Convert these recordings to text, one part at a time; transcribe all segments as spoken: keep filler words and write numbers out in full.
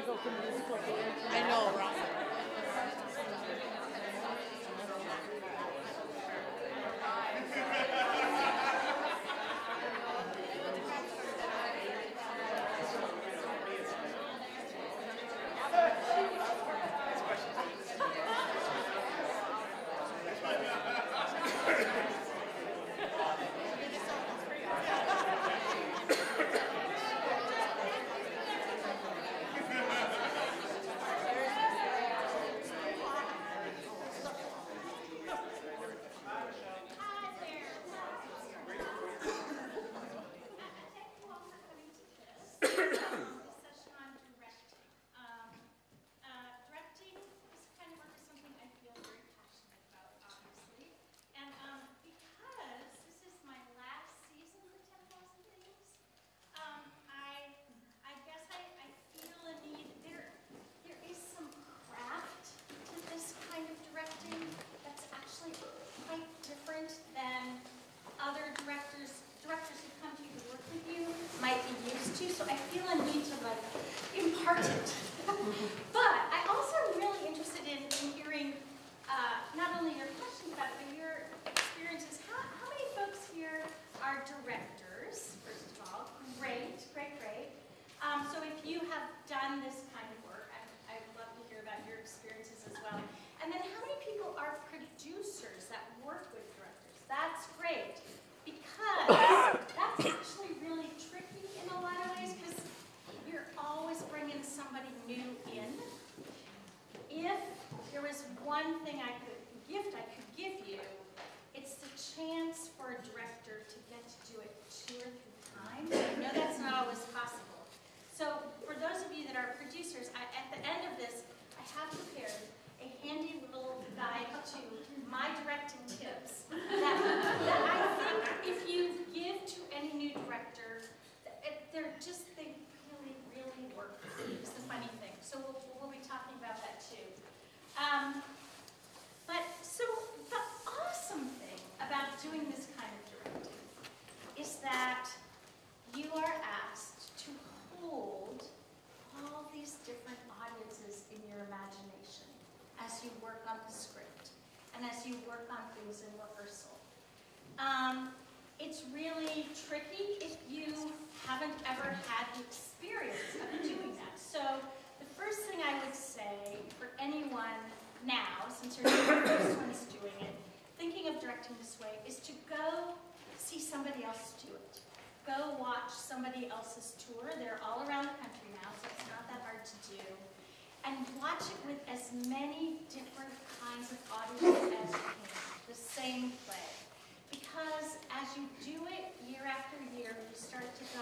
I know, right? Somebody else's tour. They're all around the country now, so it's not that hard to do. And watch it with as many different kinds of audiences as you can, the same play. Because as you do it year after year, you start to go,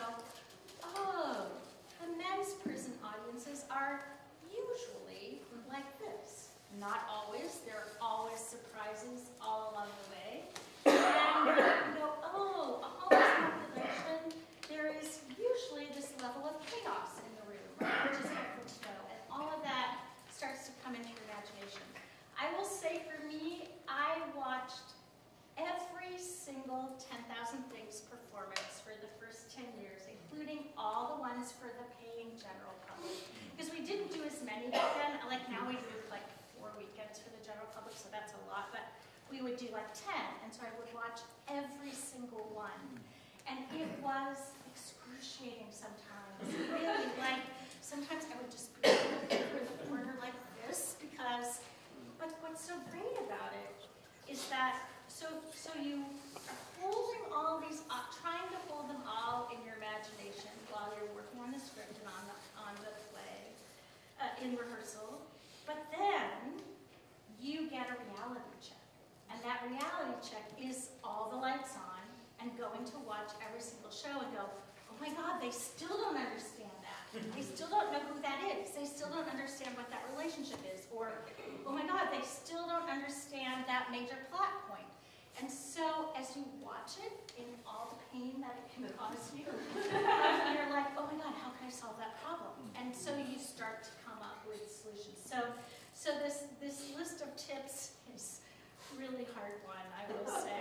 oh, the men's prison audiences are usually like this. Not always. There are always surprises all along the way. And you go, oh, a homeless population, there is usually this level of chaos in the room, right? Which is helpful to know. And all of that starts to come into your imagination. I will say for me, I watched every single ten thousand Things performance for the first ten years, including all the ones for the paying general public. Because we didn't do as many back then. Like now we do like four weekends for the general public, so that's a lot. But we would do like ten, and so I would watch every single one. And it was excruciating sometimes. Really, like, sometimes I would just be in the corner like this because, but what's so great about it is that, so so you are holding all these, uh, trying to hold them all in your imagination while you're working on the script and on the, on the play, uh, in rehearsal, but then you get a reality check. And that reality check is all the lights on, and going to watch every single show and go, oh my God, they still don't understand that. They still don't know who that is. They still don't understand what that relationship is. Or, oh my God, they still don't understand that major plot point. And so as you watch it, in all the pain that it can cause you, you're like, oh my God, how can I solve that problem? And so you start to come up with solutions. So, so this, this list of tips is really hard one, I will say.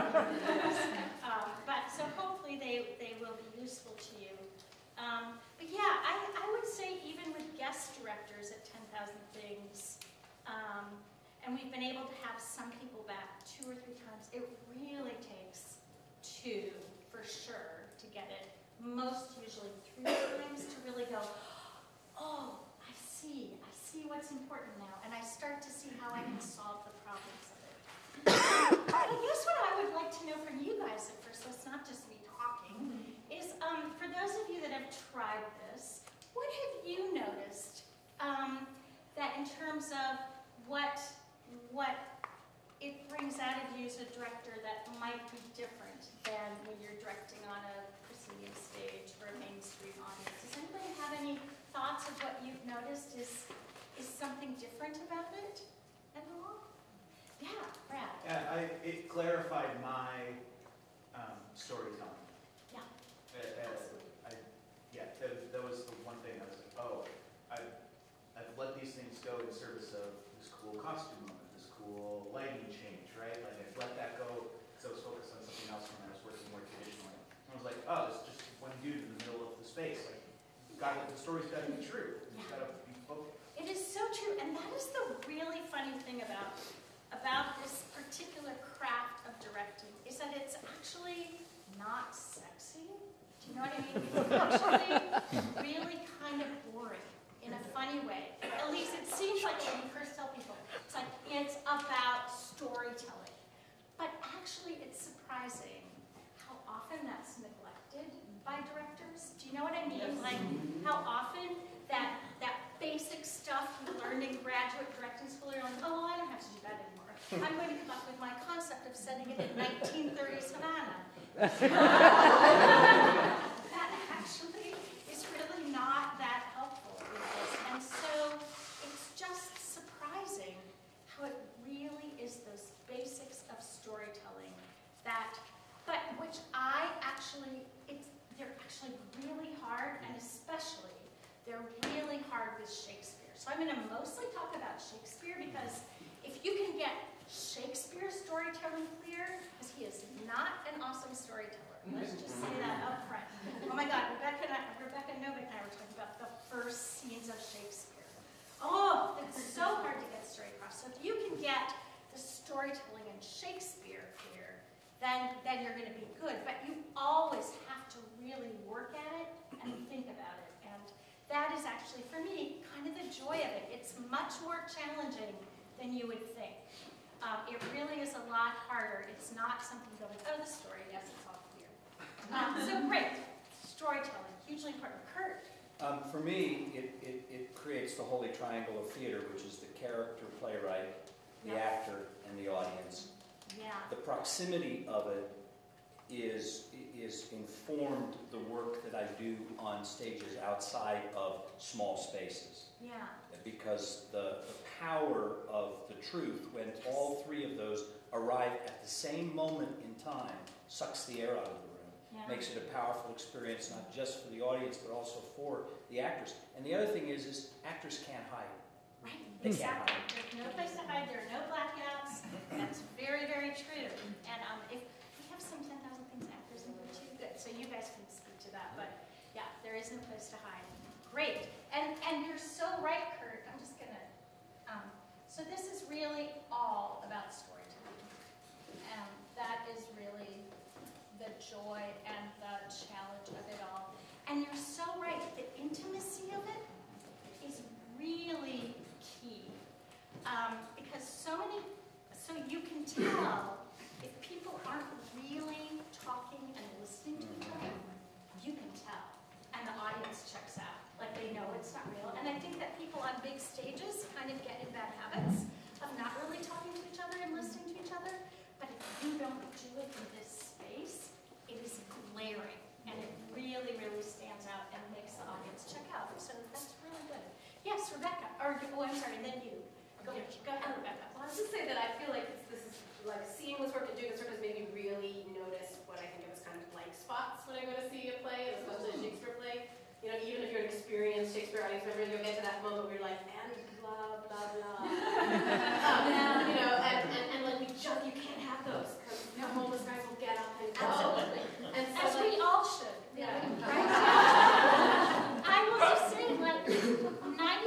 um, but so hopefully they, they will be useful to you. Um, but yeah, I, I would say even with guest directors at ten thousand Things, um, and we've been able to have some people back two or three times. It really takes two, for sure, to get it. Most usually three times to really go, oh, I see, I see what's important now, and I start to see how I can solve the problems of it. But I guess what I would like to know from you guys at first, so it's not just me talking, is um, for those of you that have tried this, what have you noticed um, that in terms of what, what it brings out of you as a director that might be different than when you're directing on a proscenium stage for a mainstream audience? Does anybody have any thoughts of what you've noticed is, is something different about it at all? Yeah, Brad. Yeah, I, it clarified my um, storytelling. Yeah, Uh, uh, I, yeah, that, that was the one thing I was like, oh, I, I've let these things go in service of this cool costume moment, this cool lighting change, right? Like I've let that go because I was focused on something else when I was working more traditionally. And I was like, oh, it's just one dude in the middle of the space. Like, got the story's got to be true. It's got to be focused. it is so true, and that is the really funny thing about about this particular craft of directing, is that it's actually not sexy. Do you know what I mean? It's actually really kind of boring in a funny way. At least it seems like when you first tell people, it's like it's about storytelling. But actually it's surprising how often that's neglected by directors. Do you know what I mean? Like how often that that basic stuff you learned in graduate directing school, you're like, oh, well, I don't have to do that anymore. I'm going to come up with my concept of setting it in nineteen thirties Havana. That actually is really not that helpful with this. And so it's just surprising how it really is those basics of storytelling that, but which I actually, it's, they're actually really hard, and especially they're really hard with Shakespeare. So I'm going to mostly talk about Shakespeare because if you can get Shakespeare's storytelling clear, because he is not an awesome storyteller. Let's just say that up front. Oh my God, Rebecca, and I, Rebecca Novick and I were talking about the first scenes of Shakespeare. Oh, it's so hard to get story across. So if you can get the storytelling in Shakespeare clear, then, then you're going to be good. But you always have to really work at it and think about it. And that is actually, for me, kind of the joy of it. It's much more challenging than you would think. Um, it really is a lot harder. It's not something going, oh, the story, yes, it's all clear. Um, so great. Storytelling, hugely important. Kurt? Um, for me, it, it, it creates the holy triangle of theater, which is the character playwright, the Yeah. actor, and the audience. Yeah. The proximity of it is, is informed the work that I do on stages outside of small spaces. Yeah. Because the, the power of the truth, when all three of those arrive at the same moment in time, sucks the air out of the room. Yeah. Makes it a powerful experience, not just for the audience, but also for the actors. And the other thing is, is actors can't hide. Right, They can't exactly. hide. There's no place to hide. There are no blackouts. That's very, very true. And um, if we have some ten thousand Things actors in here too, good. So you guys can speak to that. But yeah, there is no place to hide. Great. And and you're so right, Kurt. I'm just gonna. Um, so this is really all about storytelling. Um, that is really the joy and the challenge of it all. And you're so right. The intimacy of it is really key. Um, because so many, so you can tell if people aren't really talking and listening to each other, you can tell. And the audience checks out. Like they know it's not real. And I think that people on big stages kind of get in bad habits of not really talking to each other and listening to each other. But if you don't do it in this space, it is glaring. And it really, really stands out and makes the audience check out. So that's really good. Yes, Rebecca. Or, oh, I'm sorry, then you. Go ahead, go ahead, Rebecca. Well, I was just say that I feel like it's, this is like seeing this work and doing this work has made me really notice what I think of as kind of blank spots when I go to see a play, especially a Shakespeare play. You know, even if you're an experienced Shakespeare audience member, you'll get to that moment where you're like, and blah, blah, blah. um, you know, and, and, and like we just, you can't have those because the homeless guys will get up and go. Absolutely. And so, As like, we all should. yeah. Right? I will just say, like, nine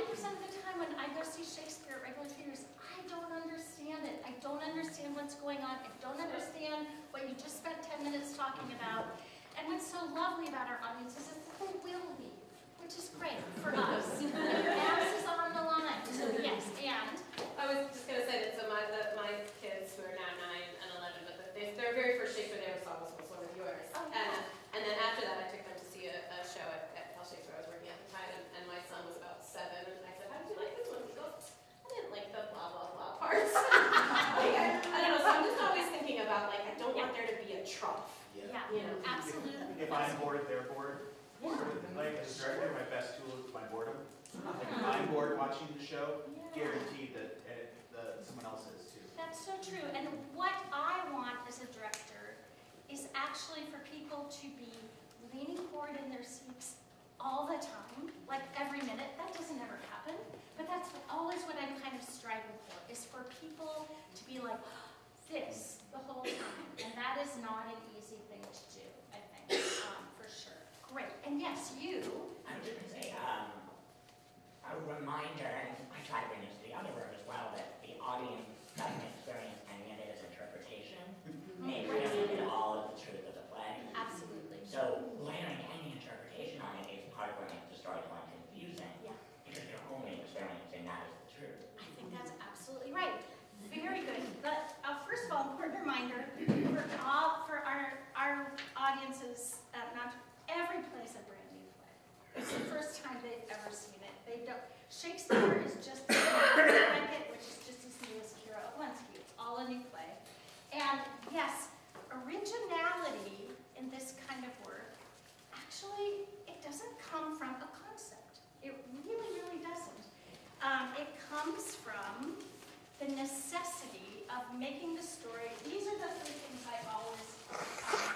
show, Yeah. guaranteed that uh, the, someone else is too. That's so true. And what I want as a director is actually for people to be leaning forward in their seats all the time, like every minute. That doesn't ever happen, but that's what, always what I'm kind of striving for, is for people to be like this the whole time. And that is not an easy thing to do, I think, um, for sure. Great. And yes, you. I was going to say, um, a reminder, and I try to bring this to the other room as well, that the audience doesn't experience any of it as interpretation. They really get all of the truth of the play. Absolutely. So layering any interpretation on it is part of what makes the storyline confusing. Yeah. Because you're only experiencing that as the truth. I think that's absolutely right. Very good. But uh, first of all, important reminder for all for our our audiences. Uh, not every play is a brand new play. It's the first time they've ever seen it. They don't. Shakespeare is just Beckett, which is just as new as Kira Olenski. It's all a new play. And yes, originality in this kind of work, actually, it doesn't come from a concept. It really, really doesn't. Um, it comes from the necessity of making the story. These are the three things I always. Um,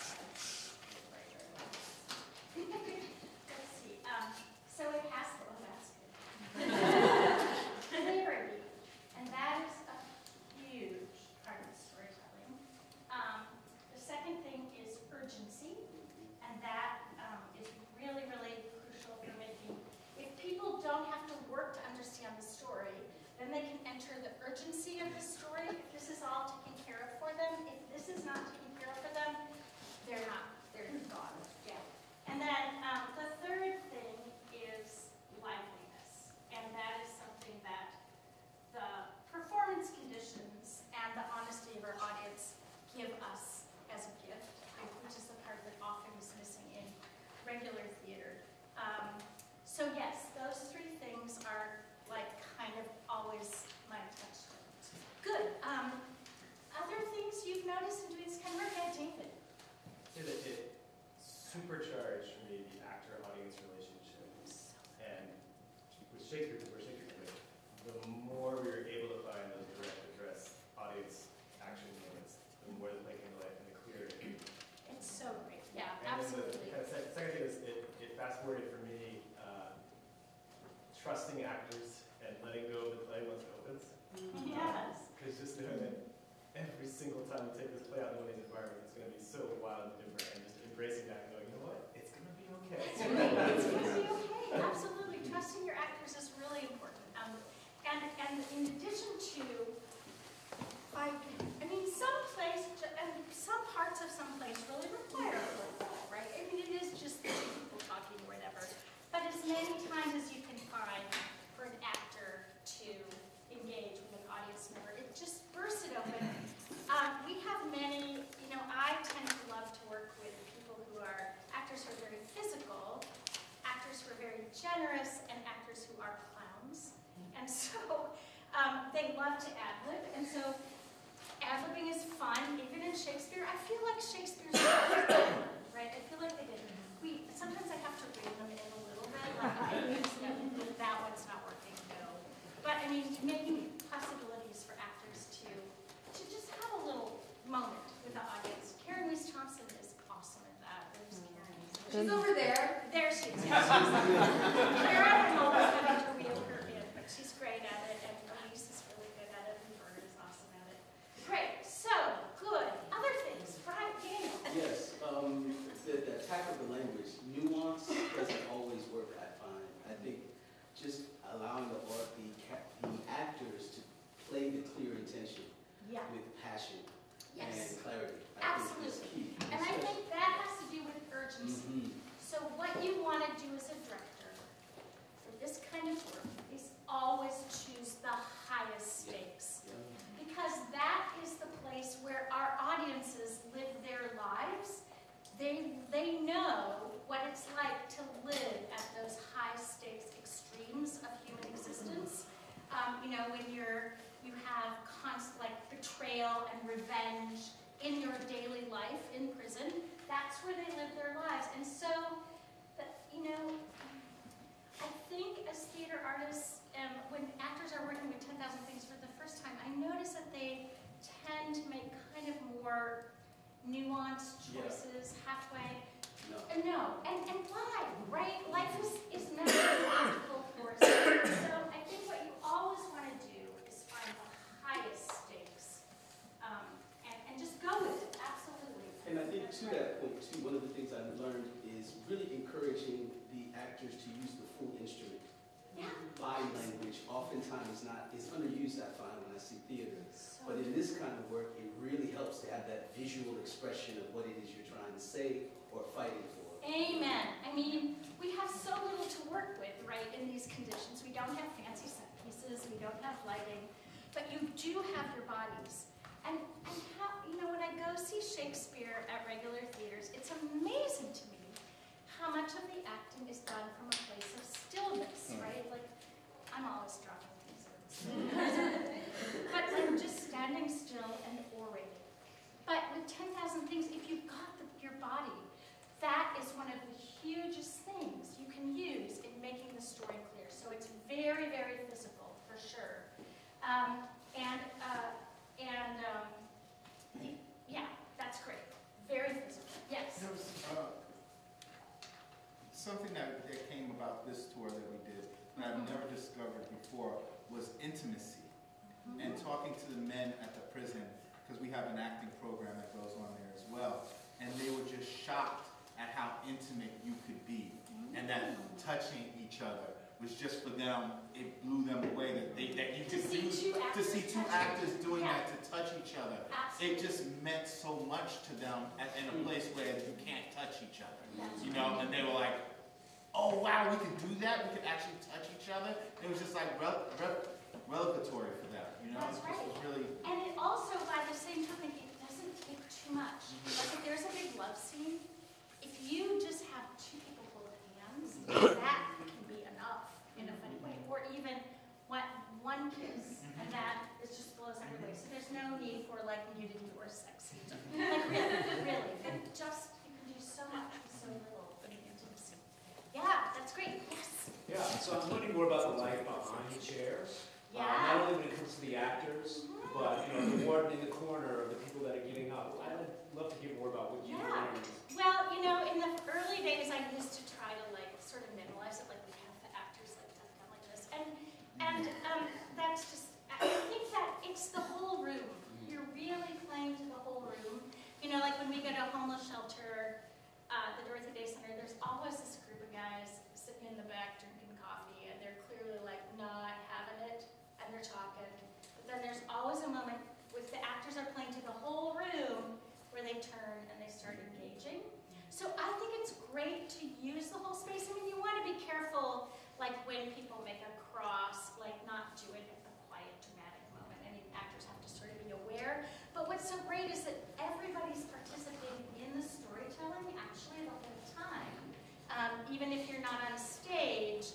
let's see. Um, so it has to. Oh, that's good. Clarity, and that is a huge part of storytelling. Um, the second thing is urgency, and that um, is really, really crucial for making. If people don't have to work to understand the story, then they can enter the urgency of the story. If this is all taken care of for them, if this is not taken care of for them, they're not, they're gone. Yeah. And then um, the third thing is liveliness. And that is something that the performance conditions and the honesty of our audience give us as a gift, which is the part that often is missing in regular theater. Um, so yes, those three things are like kind of always my touchstones. Good. Um, other things you've noticed in doing this kind of work? Yeah, David. Say that it supercharged for me the actor-audience relationship. And with Shakespeare, because we're Shakespeare committee, the more we were able to find those direct address audience action moments, the more the play came to life and the clearer it became. It's so great. Yeah, And then absolutely. the kind of sec- second thing is it, it fast-forwarded for me uh, trusting actors and letting go of the play once it opens. Yes. Because just knowing that every single time we take this play out in one of these environments, it's going to be so wild and different, and just embracing that and going, you know what, it's going to be okay. It's really, it's going to be okay. Absolutely. Trusting your actors is really important. Um, and, and in addition to, I, I mean, some plays, ju- and some parts of some plays really require a little, right? I mean, it is just the two people talking or whatever. But as many times as you can find for an actor to engage with an audience member, it just bursts it open. Um, we have many, you know, I tend to love to work with people who are actors who are very physical, actors who are very generous, and actors who are clowns. And so um, they love to ad-lib, and so ad-libbing is fun, even in Shakespeare. I feel like Shakespeare's right? I feel like they did. We, sometimes I have to rein them in a little bit, like, okay, no, that one's not working, no. But I mean, making possibilities for actors to, to just have a little moment with the audience. Karen Weiss Thompson is awesome at that. There's Karen. She's over there. There she is. Yeah, she's Karen, I'm always having to reel her in, but she's great at it, and Elise is really good at it, and Bernard is awesome at it. Great, so, good. Other things, Brian, Daniel. Yes, um, the, the attack of the language, nuance doesn't always work, I find. I think just allowing the, or the, ca- the actors to play the clear intention Yeah, with passion yes, and clarity, I think is absolutely. key. And I think that has to do with urgency. Mhm. So what you want to do as a director for this kind of work is always choose the highest stakes. Yeah. Because that is the place where our audiences live their lives. They, they know what it's like to live at those high stakes extremes of human existence. Um, you know, when you're, you have constant, like, betrayal and revenge in your daily life in prison, that's where they live their lives. And so, the, you know, I think as theater artists, um, when this kind of work, it really helps to have that visual expression of what it is you're trying to say or fighting for. Amen. I mean, we have so little to work with, right, in these conditions. We don't have fancy set pieces, we don't have lighting, but you do have your bodies. And, and how, you know, when I go see Shakespeare at regular theaters, it's amazing to me how much of the acting is done from a place of stillness, right? Like, I'm always dropping things. But I'm just standing still and orating. But with ten thousand things, if you've got the, your body, that is one of the hugest things you can use in making the story clear. So it's very, very physical, for sure. Um, and, uh, and um, yeah, that's great. Very physical. Yes? There was uh, something that, that came about this tour that we did that I've never discovered before was intimacy. Mm-hmm. And talking to the men at the prison, because we have an acting program that goes on there as well, and they were just shocked at how intimate you could be, and that touching each other was just for them, it blew them away that they that you could do, to see two actors doing that, to touch each other. It just meant so much to them at, in a place where you can't touch each other, you know, and they were like, oh wow, we could do that, we could actually touch each other. It was just like rel rel revelatory for them, you know. That's it right. was really. And it also, by the same token, it doesn't take too much. Like if there's a big love scene, if you just have two people hold hands, that can be enough in a funny way. Or even one, one kiss, and that it just blows everybody. So there's no need for like nudity or sex. Like really, really. And just, you can do so much with so little in intimacy. Yeah, that's great. Yes. Yeah, so I'm learning more about the life behind the chairs. Uh, Yeah. not only when it comes to the actors, but you know, the warden in the corner, the people that are giving up. I'd love to hear more about what you Yeah. learned. Well, you know, in the early days, I used to try to like sort of minimalize it, like we have the actors like tucked down like this, and and um, that's just. I think that it's the whole room. You're really playing to the whole room. You know, like when we go to a homeless shelter, uh, the Dorothy Day Center, there's always this group of guys sitting in the back drinking coffee, and they're clearly like not having it, and they're talking. But then there's always a moment with the actors are playing to the whole room where they turn and they start engaging. So I think it's great to use the whole space. I mean, you want to be careful, like when people make a cross, like not do it at the quiet, dramatic moment. I mean, actors have to sort of be aware. But what's so great is that everybody's participating in the storytelling actually the whole time. Um, even if you're not on stage.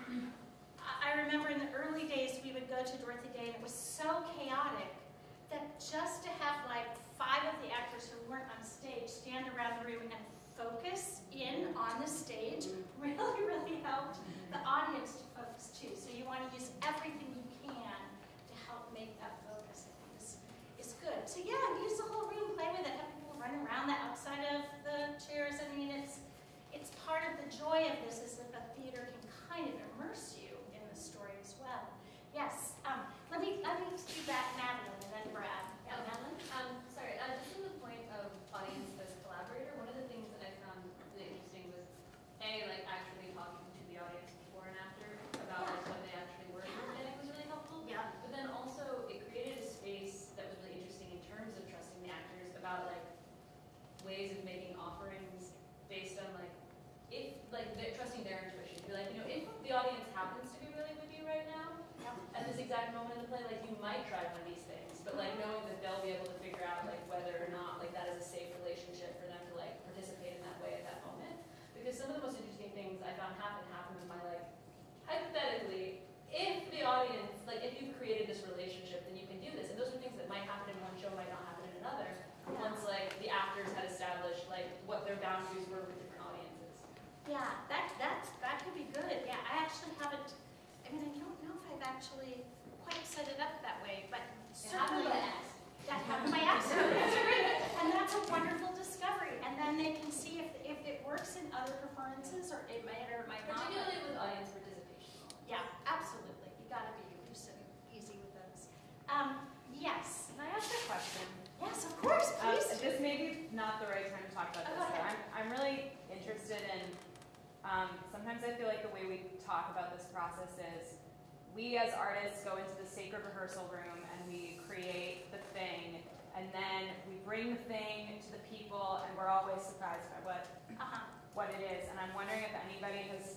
I remember in the early days we would go to Dorothy Day and it was so chaotic that just to have like five of the actors who weren't on stage stand around the room and focus in on the stage really, really helped the audience to focus too. So you want to use everything you can to help make that focus. I think is, is good. So yeah, use the whole room, play with it, have people run around the outside of the chairs. I mean, it's it's part of the joy of this is that the theater can kind of immerse you in the story as well. Yes, um, let me let me do that, Madeline, and then Brad. Yeah, Madeline? Um, sorry, uh, just from the point of audience as collaborator, one of the things that I found really interesting was, A, like actually talking to the audience before and after about like what they actually were doing, I think was really helpful. Yeah. But then also it created a space that was really interesting in terms of trusting the actors about like ways of making offerings based on like, if, like they're trusting their intuition. Be like, you know, if the audience happens to be really with you right now, at this exact moment in the play, like you might try one of these things, but like knowing that they'll be able to figure out like whether or not like that is a safe relationship for them to like participate in that way at that moment. Because some of the most interesting things I found happen happen in my like, hypothetically, if the audience, like if you've created this relationship, then you can do this. And those are things that might happen in one show, might not happen in another. Yeah. Once like the actors had established like what their boundaries were with different audiences. Yeah, that that's that could be good. Yeah, I actually haven't. I mean, I don't know if I've actually quite set it up that way, but certainly that happened by accident. That's great, and that's a wonderful discovery. And then they can see if if it works in other performances, or it might or it might not. Particularly with audience participation. Yeah, absolutely. You got to be loose and easy with those. Um, yes. Can I ask a question? Yes, of course. Um, Please. this may be not the right time to talk about Oh, this, go but ahead. I'm, I'm really interested in, um, sometimes I feel like the way we talk about this process is we as artists go into the sacred rehearsal room and we create the thing, and then we bring the thing to the people, and we're always surprised by what Uh-huh. what it is. And I'm wondering if anybody has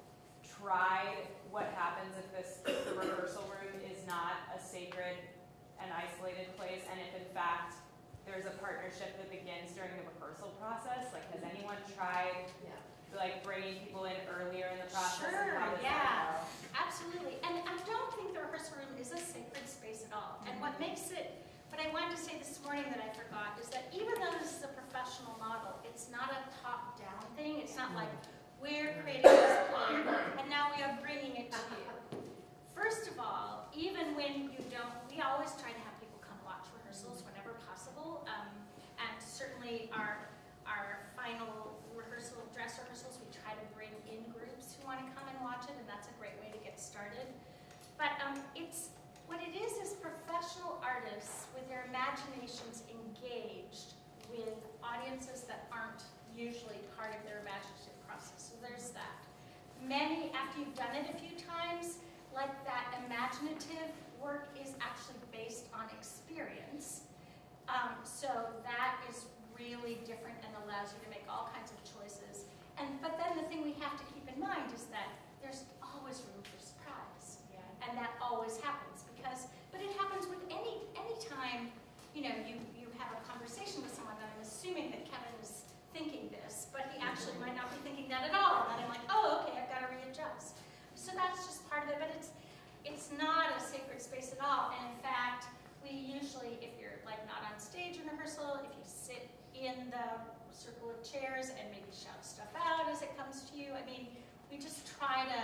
tried what happens if this if the rehearsal room is not a sacred and isolated place, and if in fact there's a partnership that begins during the rehearsal process. Like, has anyone tried Yeah. like bringing people in earlier in the process? and Sure, how does yeah. that go? Absolutely, and I don't think the rehearsal room is a sacred space at all. And what makes it, what I wanted to say this morning that I forgot, is that even though this is a professional model, it's not a top-down thing. It's not like, we're creating this plan, and now we are bringing it to you. First of all, even when you don't, we always try to have people come watch rehearsals whenever possible, um, and certainly our, our final rehearsal, dress rehearsals, we try to bring in groups who want to come and watch it, and that's a great way to get started. But um, it's, what it is is professional artists with their imaginations engaged with audiences that aren't usually part of their imaginative process. So there's that. Many, after you've done it a few times, like that imaginative work is actually based on experience. Um, so that is really different and allows you to make all kinds of choices. And but then the thing we have to keep in mind is that there's always room for surprise. Yeah. And that always happens because, but it happens with any any time, you know, you, you have a conversation with someone, and I'm assuming that Kevin is thinking this, but he actually might not be thinking that at all. And I'm like, oh, okay, I've got to readjust. So that's just part of it, but it's it's not a sacred space at all. And in fact, we usually, if you're like not on stage in rehearsal, if you sit in the circle of chairs and maybe shout stuff out as it comes to you, I mean, we just try to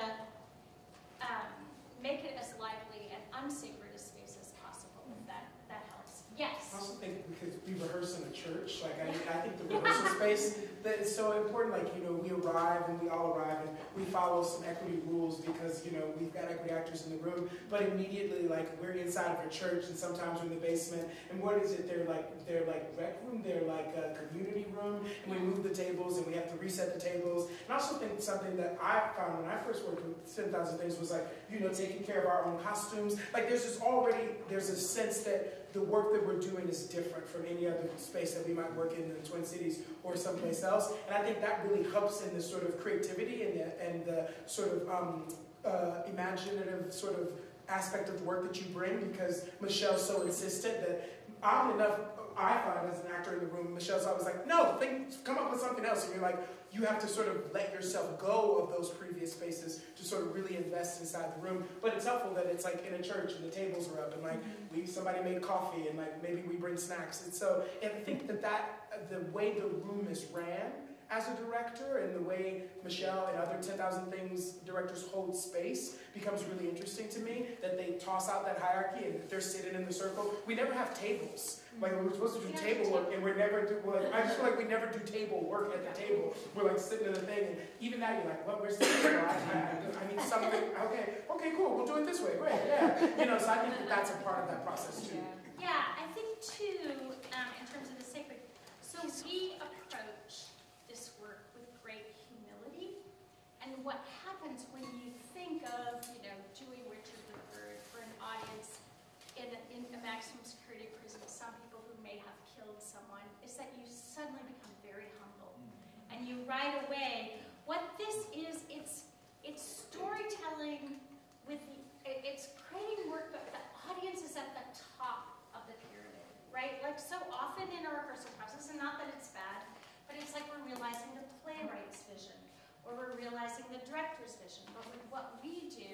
um, make it as lively and unsacred a space as possible, if that, that helps. Yes? I also think because we rehearse in a church, like I, I think the rehearsal space that is so important. Like, you know, we arrive and we all arrive and we follow some equity rules because, you know, we've got equity actors in the room, but immediately, like, we're inside of a church and sometimes we're in the basement, and what is it? They're like, they're like rec room, they're like a community room, and we move the tables and we have to reset the tables. And I also think something that I found when I first worked with ten thousand Things was like, you know, taking care of our own costumes. Like, there's this already, there's a sense that the work that we're doing is different from any other space that we might work in the Twin Cities or someplace else. And I think that really helps in the sort of creativity and the, and the sort of um, uh, imaginative sort of aspect of the work that you bring, because Michelle's so insistent that, oddly enough, I find as an actor in the room, Michelle's always like, no, think, come up with something else. And you're like, you have to sort of let yourself go of those previous spaces to sort of really invest inside the room. But it's helpful that it's like in a church and the tables are up and like we somebody made coffee and like maybe we bring snacks. And so, and I think that that, the way the room is ran as a director and the way Michelle and other ten thousand Things directors hold space becomes really interesting to me, that they toss out that hierarchy and they're sitting in the circle. We never have tables. Like, we're supposed to do table work, and we're never do, like, I just feel like we never do table work at the table. We're like sitting in the thing, and even now you're like, what, where's the table? I, I, I need something, okay, okay, cool, we'll do it this way, great, yeah. You know, so I think that that's a part of that process too. Yeah, I think too, um, in terms of the sacred, so we approach this work with great humility, and what happens when you think of, you know, doing Richard the Third for an audience in a, in a maximum security prison, some people who may have killed someone, is that you suddenly become very humble. And you right away, what this is, it's it's storytelling with the, it- it's creating work, but the audience is at the top of the pyramid, right? Like so often in our rehearsal process, and not that it's bad, but it's like we're realizing the playwright's vision, or we're realizing the director's vision. But with what we do,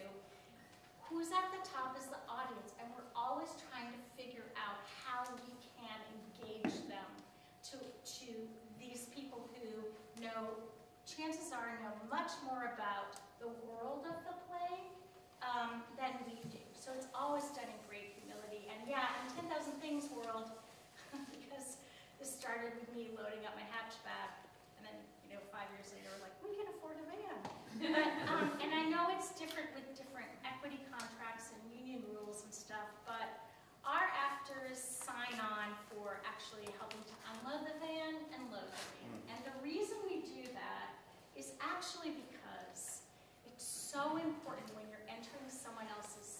who's at the top is the audience, and we're always trying to figure out how we can engage them to, to these people who know, chances are, know much more about the world of the play um, than we do. So it's always done in great humility. And yeah, in ten thousand Things world, because this started with me loading up my hatchback, and then, you know, five years later, we're like, we can afford a van. But, um, and I know it's different with different equity contracts and union rules and stuff, but our actors sign on for actually helping to unload the van and load the van. And the reason we do that is actually because it's so important when you're entering someone else's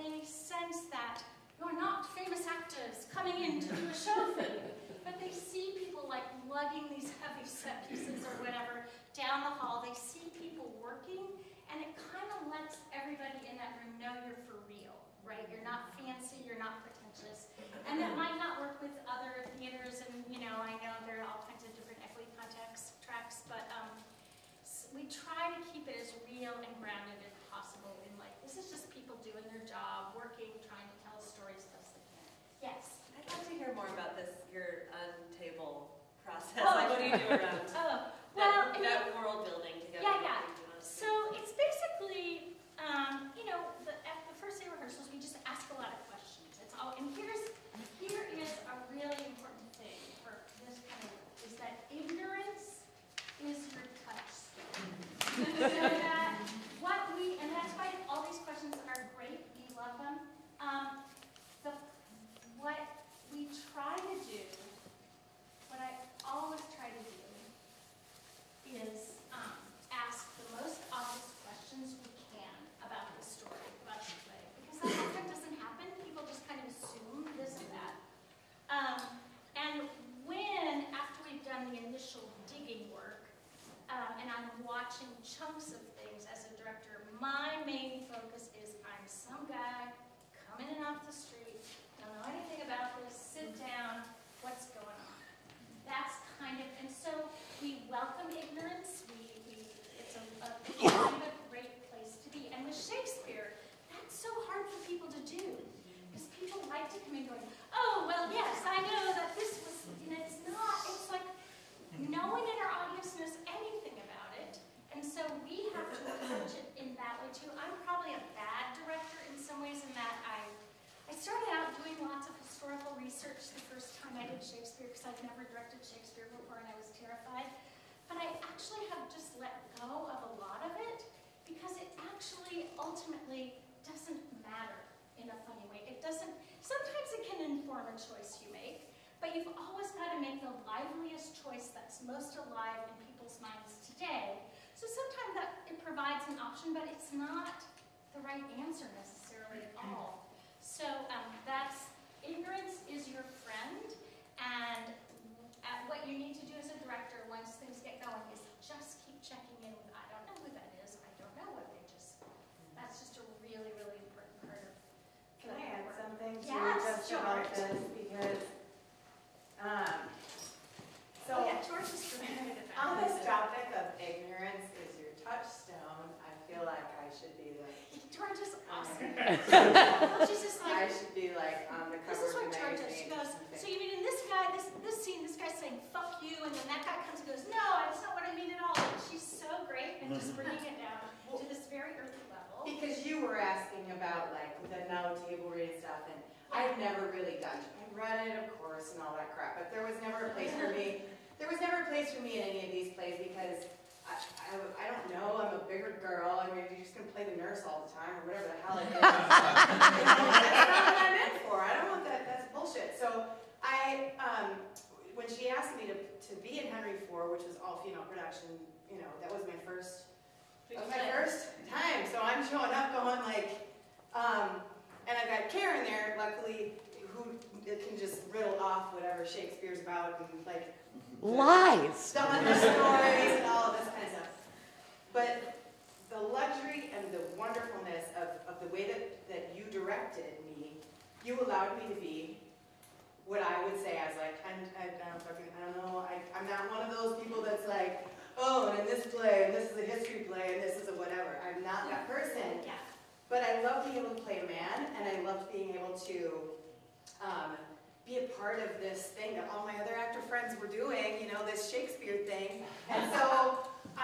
they sense that you're not famous actors coming in to do a show for you, but they see people like lugging these heavy set pieces or whatever down the hall. They see people working, and it kind of lets everybody in that room know you're for real, right? You're not fancy, you're not pretentious. And that might not work with other theaters, and you know, I know there are all kinds of different equity context tracks, but um, we try to keep it as real and grounded as possible in like, this is just people doing their job, working, trying to tell stories best they can. Yes? I'd like to hear more about this, your untable process. Oh, Like, what do you do around Oh, well, that, I mean, that world building together? yeah, yeah. What do you do on a So it's basically, um, you know, the, at the first day rehearsals, we just ask a lot of questions. It's all, and here's, here is a really important thing for this kind of work, is that ignorance is your touchstone. So that what we, and that's why all these questions are great, we love them. Um, the, what we try to do, what I always try to do, is um, ask the most obvious questions we can about the story, about the play. Because that often doesn't happen. People just kind of assume this and that. Um, and when, after we've done the initial digging work, um, and I'm watching chunks of things as a director, my main focus is I'm some guy coming in off the street, don't know anything about this, sit down, what's going on? That's kind of, and so we welcome ignorance. We, we it's a, a, it's kind of a great place to be. And with Shakespeare, that's so hard for people to do. Because people like to come in going, oh, well, yes, I know that this was, and it's not, it's like no one in our audience knows anything about it. And so we have to approach it in that way too. I'm probably a bad director in some ways in that I, I started out doing lots of historical research the first time I did Shakespeare because I'd never directed Shakespeare before and I was terrified. But I actually have just let go of a lot of it because it actually ultimately doesn't matter in a funny way. It doesn't, sometimes it can inform a choice you make, but you've always got to make the liveliest choice that's most alive in people's minds today. So sometimes that it provides an option, but it's not the right answer necessarily at all. So um, that's, ignorance is your friend, and uh, what you need to do as a director once things get going is just keep checking in with, I don't know who that is, I don't know what they just, that's just a really, really important part of Can I add something to Yes, just sure. about this? Because, um, so, Oh yeah, George is really good at on that. this topic of ignorance is your touchstone, I feel like I should be the, George is awesome. I She's just like, should be like on the this cover is of what the George does. She magazine or goes, something. so you mean in this guy, this this scene, this guy's saying fuck you, and then that guy comes and goes, no, that's not what I mean at all. And she's so great at just bringing it down to this very earthy level. Because you were asking about like the no table read stuff, and I've never really done it. I read it, of course, and all that crap, but there was never a place for me. There was never a place for me in any of these plays because I, I, I don't know. I'm a bigger girl. I mean, you're just gonna play the nurse all the time or whatever the hell it is. You know, that's not what I'm in for. I don't want that. That's bullshit. So I, um, when she asked me to to be in Henry four, which was all female production, you know, that was my first. That was my first time. So I'm showing up going like, um, and I've got Karen there, luckily, who can just riddle off whatever Shakespeare's about and like. Lies. The understories and all of this kind of stuff. But the luxury and the wonderfulness of, of the way that, that you directed me, you allowed me to be what I would say as like, I'm, I, I don't fucking, I don't know, I, I'm not one of those people that's like, oh, and in this play, and this is a history play, and this is a whatever. I'm not that person. Yeah. But I love being able to play a man, and I loved being able to um, be a part of this thing that all my other actor friends were doing, you know, this Shakespeare thing. And so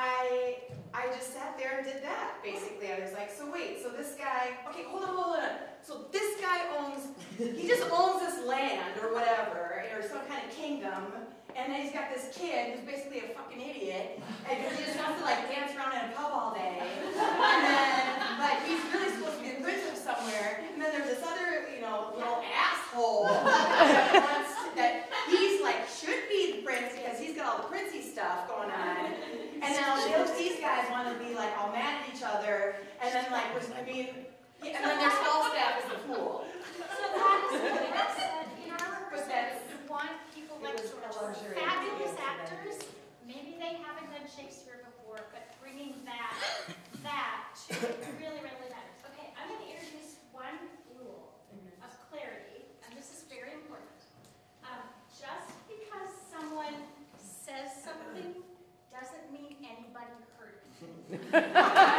I I just sat there and did that, basically. I was like, so wait, so this guy, okay, hold on, hold on. So this guy owns, he just owns this land or whatever, or some kind of kingdom, and then he's got this kid who's basically a fucking idiot, and he just wants to like dance around in a pub all day. And then, like, he's really supposed to be the prince of somewhere, and then there's this other, you know, little asshole that wants to, that he's like, should be the prince because he's got all the princey stuff going on. And now those, these guys want to be like all mad at each other, and then like, was, I mean, Yeah, and then their small staff is the pool. So that is what I said in our But rehearsal, that's- we want people like it was George, a luxury fabulous experience for them. actors, maybe they haven't done Shakespeare before, but bringing that, that to really, really matters. Okay, I'm gonna introduce one rule of clarity, and this is very important. Um, just because someone says something doesn't mean anybody heard it.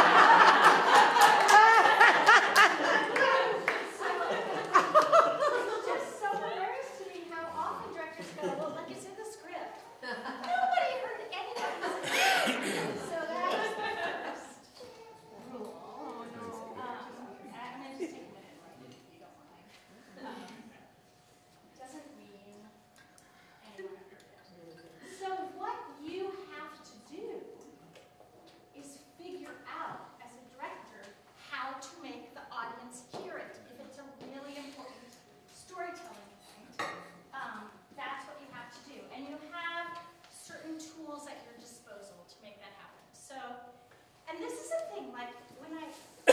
Just so hilarious to me how often directors go, well, like it's in the script. Nobody heard anything. So that is the first rule. Um, and I'm gonna just take a minute, if you don't mind. Um, Doesn't mean anyone heard it. So what you have to do is figure out, as a director, how to make the audience hear it. If it's a really important storytelling point, um, that's what you have to do. And you have certain tools at your disposal to make that happen. So, and this is a thing, like, when I,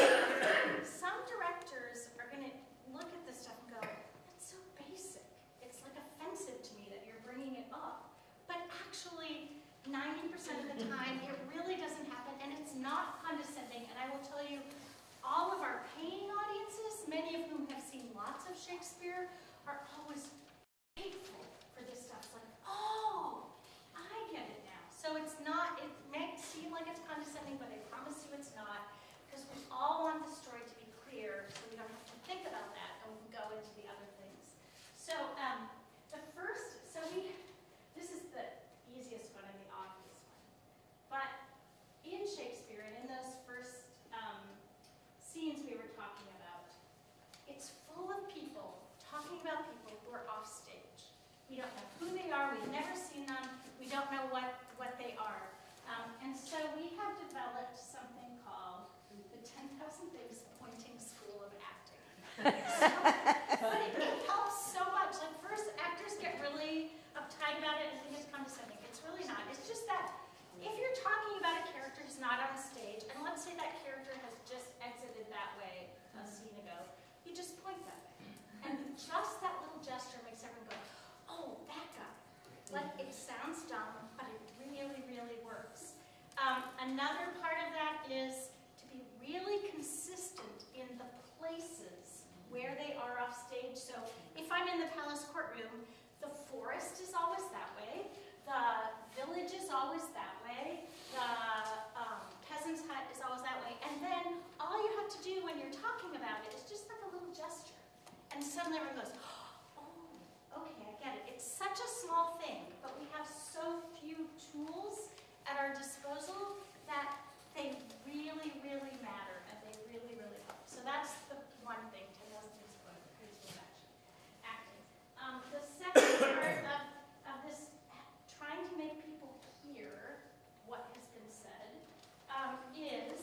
some directors are gonna look at this stuff and go, that's so basic. It's like offensive to me that you're bringing it up. But actually, ninety percent of the time, it really doesn't happen, and it's not condescending. And I will tell you, all of our paying audiences, many of whom have seen lots of Shakespeare, are always grateful for this stuff. It's like, oh, I get it now. So it's not, it may seem like it's condescending, but I promise you it's not, because we all want the story to be clear, so we don't have to think about that, and we can go into the other things. So um, the first, so we, this is the easiest one and the obvious one. But in Shakespeare, and in those first um, scenes we were talking about, it's full of people talking about people who are off stage. We don't know who they are, we've never seen them, we don't know what, what they are. Um, and so we have developed something called the ten thousand Things Pointing School of Acting. So, but it, it helps so much. Like, first, actors get really uptight about it and think it's condescending. It's really not. It's just that if you're talking about a character who's not on stage, and let's say that character has just exited that way a scene ago, you just point that way. And just that little gesture makes everyone go, oh, that guy. Like, it sounds dumb, but it really, really works. Um, another part of that is to be really consistent in the places where they are off stage. So if I'm in the palace courtroom, the forest is always that way, the village is always that way, the um, peasant's hut is always that way, and then all you have to do when you're talking about it is just like a little gesture. And suddenly everyone goes, oh, okay, I get it. It's such a small thing, but we have so few tools at our disposal that they really, really matter, and they really, really help. So that's the one thing, ten thousand Things Pointing Acting. Um, the second part of, of this, trying to make people hear what has been said, um, is,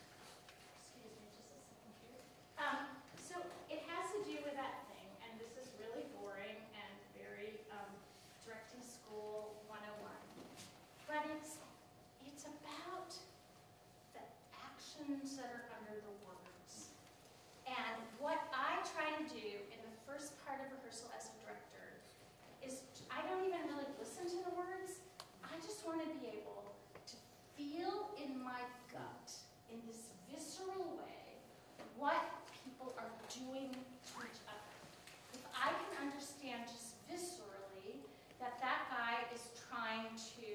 excuse me just a second here. Um, so it has to do with that thing, and this is really boring and very um, directing school one oh one. But it's, it's about the actions that are under the words. And what I try to do in the first part of rehearsal as a director is I don't even really listen to the words. I just want to be able to feel in my gut, in this visceral way, what people are doing to each other. If I can understand just viscerally that that guy is trying to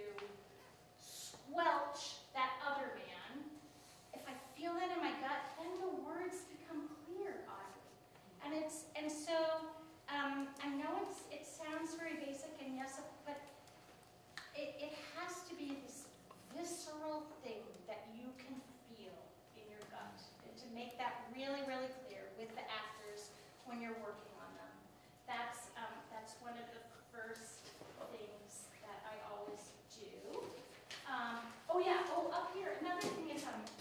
squelch that other man, if I feel that in my gut, then the words become clear, oddly. And it's and so um, I know it's it sounds very basic, and yes, but it, it has to be this visceral thing that you can feel in your gut, and to make that really, really clear with the actors when you're working on them. That's um, that's one of the first things that I always do. Um, oh yeah, oh up here, another thing is um,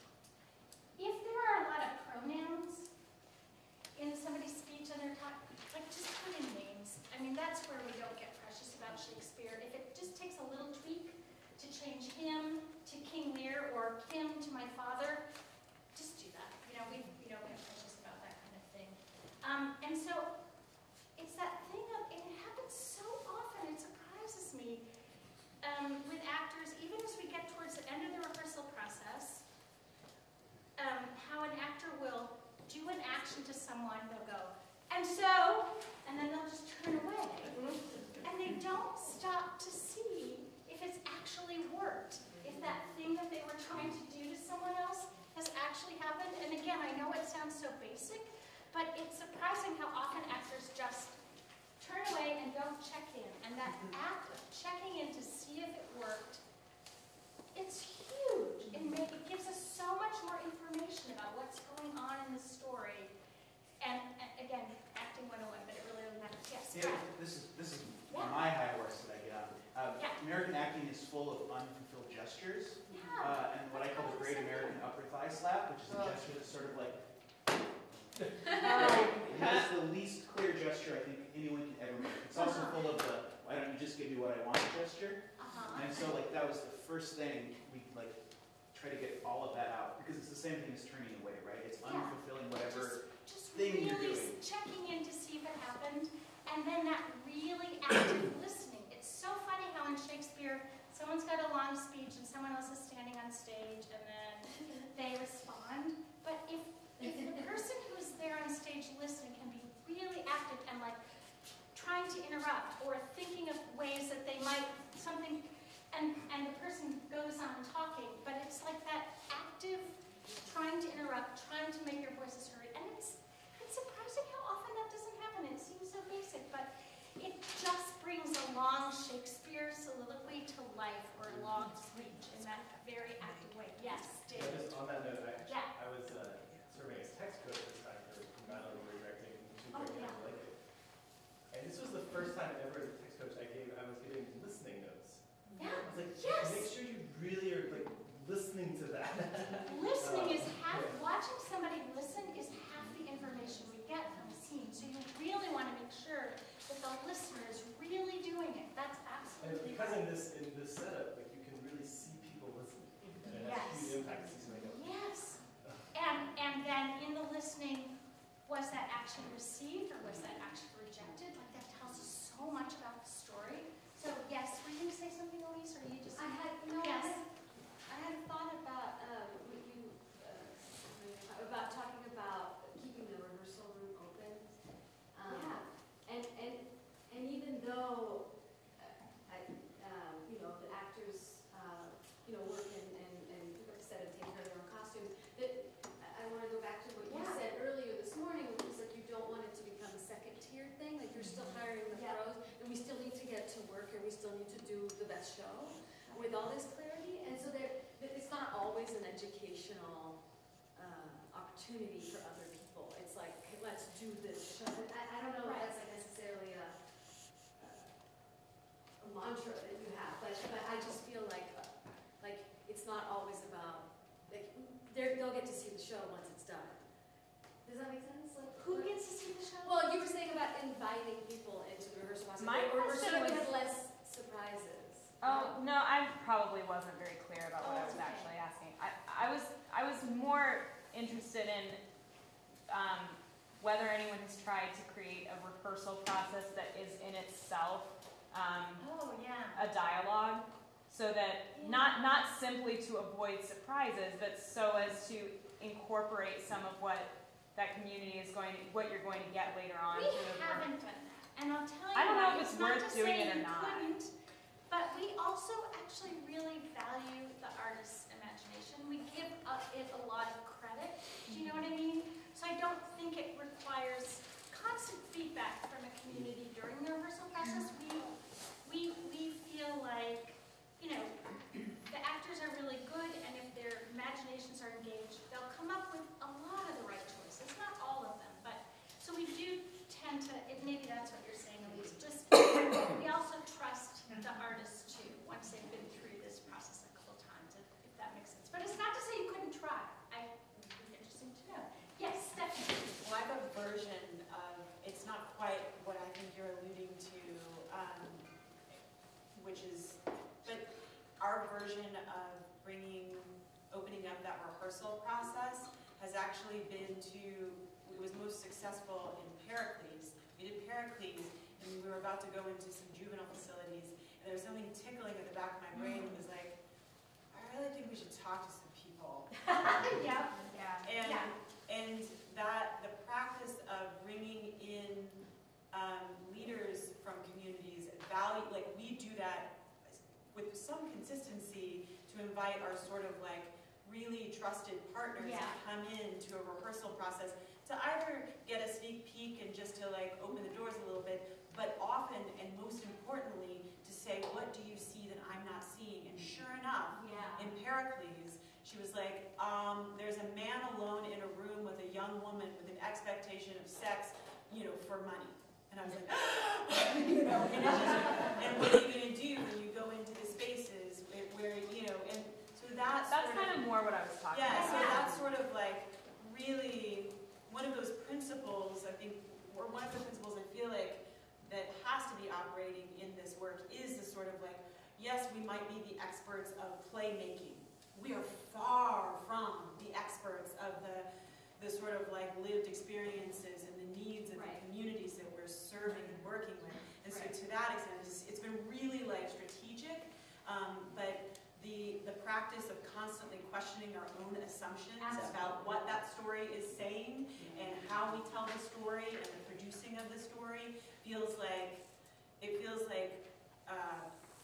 if there are a lot of pronouns in somebody's speech and they're talking, like just put in names. I mean, that's where we don't get precious about Shakespeare. If it just takes a little tweak to change him to King Lear or him to my father, just do that. You know, we, we don't get um, with actors, even as we get towards the end of the rehearsal process, um, how an actor will do an action to someone, they'll go, and so, and then they'll just turn away. And they don't stop to see if it's actually worked, if that thing that they were trying to do to someone else has actually happened. And again, I know it sounds so basic, but it's surprising how often actors just turn away and don't check in. And that act of checking in to see if it worked, it's huge. It, make, it gives us so much more information about what's going on in the story. And, and again, acting one oh one, but it really doesn't matter. Yes, Yeah, Brad. this is, this is Yeah. my high horse that I get on. Uh, Yeah. American acting is full of unfulfilled gestures, Yeah. uh, and what I call the Great American Upper Thigh Slap, which is a gesture that's sort of like, it has the least clear gesture I think anyone can ever make. It's also full of the, why don't you just give me what I want gesture? Uh-huh. And so like that was the first thing we like try to get all of that out, because it's the same thing as turning away, right? It's Yeah. unfulfilling whatever Just thing you're really doing. checking in to see if it happened, and then that really active listening. It's so funny how in Shakespeare, someone's got a long speech and someone else is standing on stage, and then they respond. But if, if the person who's there on stage listening can be really active and like trying to interrupt or thinking of ways that they might, something, and, and the person goes on talking, but it's like that active trying to interrupt, trying to make your voices heard, and it's it's surprising how often that doesn't happen. It seems so basic, but it just brings a long Shakespeare soliloquy to life, or a long speech in that very active way. Yes, Yeah, David. just on that note, I, actually, Yeah. I was uh, serving as text coach this time for bilingual directing, two Oh, great yeah. people like it. And this was the first time ever as a text coach I gave, I was giving listening notes. Yeah. I was like, Yes. make sure you really are like listening to that. Listening Um, is half, yeah. watching somebody listen is half the information we get from a scene. So you really want to make sure that the listener is really doing it. That's And absolutely because right. in this in this setup, like you can really see people listening, and it has Yes. huge impact to see somebody go. Yes. And, and then in the listening, was that action received or was that action rejected? Like that tells us so much about the story. So yes, were you going to say something, Elise, or you just? I had, no, I Yes. had, I had thought about, um, what you, uh, about talking about keeping the rehearsal room open. Um, Yeah. And, and, and even though, uh, I, um, you know, the actors, uh, you know, work and, and, and pick up a set and take care of their own costumes, that, I, I wanna go back to what you Yeah. said earlier this morning, which is like you don't want it to become a second tier thing, like you're still hiring the Yeah. pros, and we still need to get to work, and we still need to do the best show with all this clarity, and so there, that it's not always an educational, uh, opportunity for other people. It's like, hey, let's do this show. And I, I don't know if that's like necessarily a, a mantra that you have, but, but I just feel like, uh, like, it's not always about, like, they're, they'll get to see the show once it's done. Does that make sense? Like, Who gets to see the show? well, you were saying about inviting people into the rehearsal process, My or, or so question we was- have less surprises. Oh, no, I probably wasn't very clear about what I was Oh, okay. actually asking. I, I was, I was more interested in um, whether anyone has tried to create a rehearsal process that is in itself um, Oh, yeah. a dialogue, so that not not simply to avoid surprises, but so as to incorporate some of what that community is going, what you're going to get later on. We to the haven't done that, and I'll tell you I don't know why. if it's not worth to doing say it or you not. couldn't, but we also actually really value the artist's imagination. We give uh, it a lot of credit. Do you know what I mean? So I don't think it requires constant feedback from a community during the rehearsal process. We we we feel like, you know, the actors are really good, and if their imaginations are engaged, they'll come up with a lot of the right choices. Not all of them, but so we do tend to. It, maybe that's what you're saying, Elise. Just we also trust the artists too once they've been through this process a couple times, if, if that makes sense. But it's not to say you couldn't try. I it'd be interesting to know. Yes, Stephanie. Well, I have a version of, it's not quite what I think you're alluding to, um, which is, but our version of bringing, opening up that rehearsal process has actually been to, it was most successful in Pericles. We did Pericles, and we were about to go into some juvenile facilities, and and there was something tickling at the back of my brain that was like, I really think we should talk to some people. Yeah. Yeah. And, Yeah. and that, the practice of bringing in um, leaders from communities, value, like we do that with some consistency to invite our sort of like really trusted partners Yeah. to come in to a rehearsal process to either get a sneak peek and just to like open the doors a little bit, but often and most importantly to say, what do you see that I'm not seeing? And sure enough, Yeah. in Pericles, she was like, um, there's a man alone in a room with a young woman with an expectation of sex, you know, for money. And I was like, you know, and, it's just, and what are you going to do when you go into the spaces where, you know, and so that's That's sort kind of more what I was talking yeah, about. so that's sort of like really one of those principles, I think, or one of the principles I feel like that has to be operating in this work is the sort of like, yes, we might be the experts of playmaking. We are far from the experts of the, the sort of like lived experiences and the needs of Right. the communities that we're serving and working with. And so Right. to that extent, it's, it's been really like strategic, um, but the, the practice of constantly questioning our own assumptions Absolutely. about what that story is saying and how we tell the story and the producing of the story feels like, it feels like uh,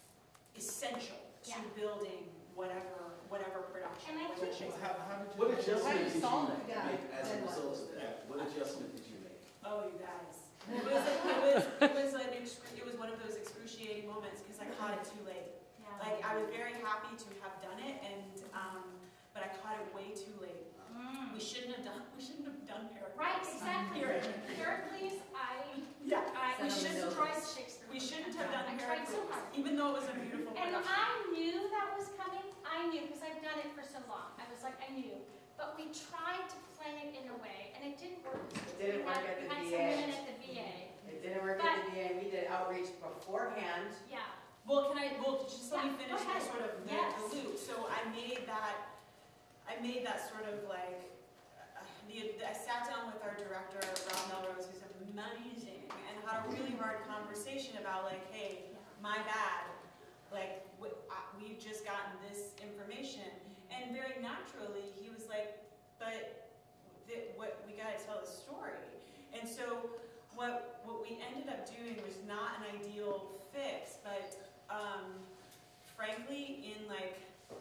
essential to Yeah. building whatever whatever production. And I whether think- it's How, how did you? What adjustment you did you solve it? make Yeah. as a result of that? What adjustment did you make? Oh, you guys. It was, it was, it was, an excru- it was one of those excruciating moments because I caught it too late. Yeah. Like, I was very happy to have done it, and, um, but I caught it way too late. Mm. We shouldn't have done, we shouldn't have done Pericles. Right, exactly. Period. Pericles, I, Yeah. I We we shouldn't- destroyed Shakespeare. We shouldn't have done I tried so Pericles, hard. even though it was a beautiful And production. I knew that was coming. I knew because I've done it for so long. I was like, I knew. But we tried to play it in a way, and it didn't work. It didn't We work had- at the We had V some A. women at the V A. It didn't work at the V A, we did outreach beforehand. Yeah. Well, can I, well, just let me Yeah, finish go the ahead. sort of the, Yes. the loop. So I made that, I made that sort of like, uh, the, I sat down with our director, Rob Melrose, who's amazing, and had a really hard conversation about like, hey, my bad, like, w- I- we've just gotten this information. And very naturally, he was like, but th- what, we gotta tell a story. And so what, what we ended up doing was not an ideal fix, but um, frankly, in like,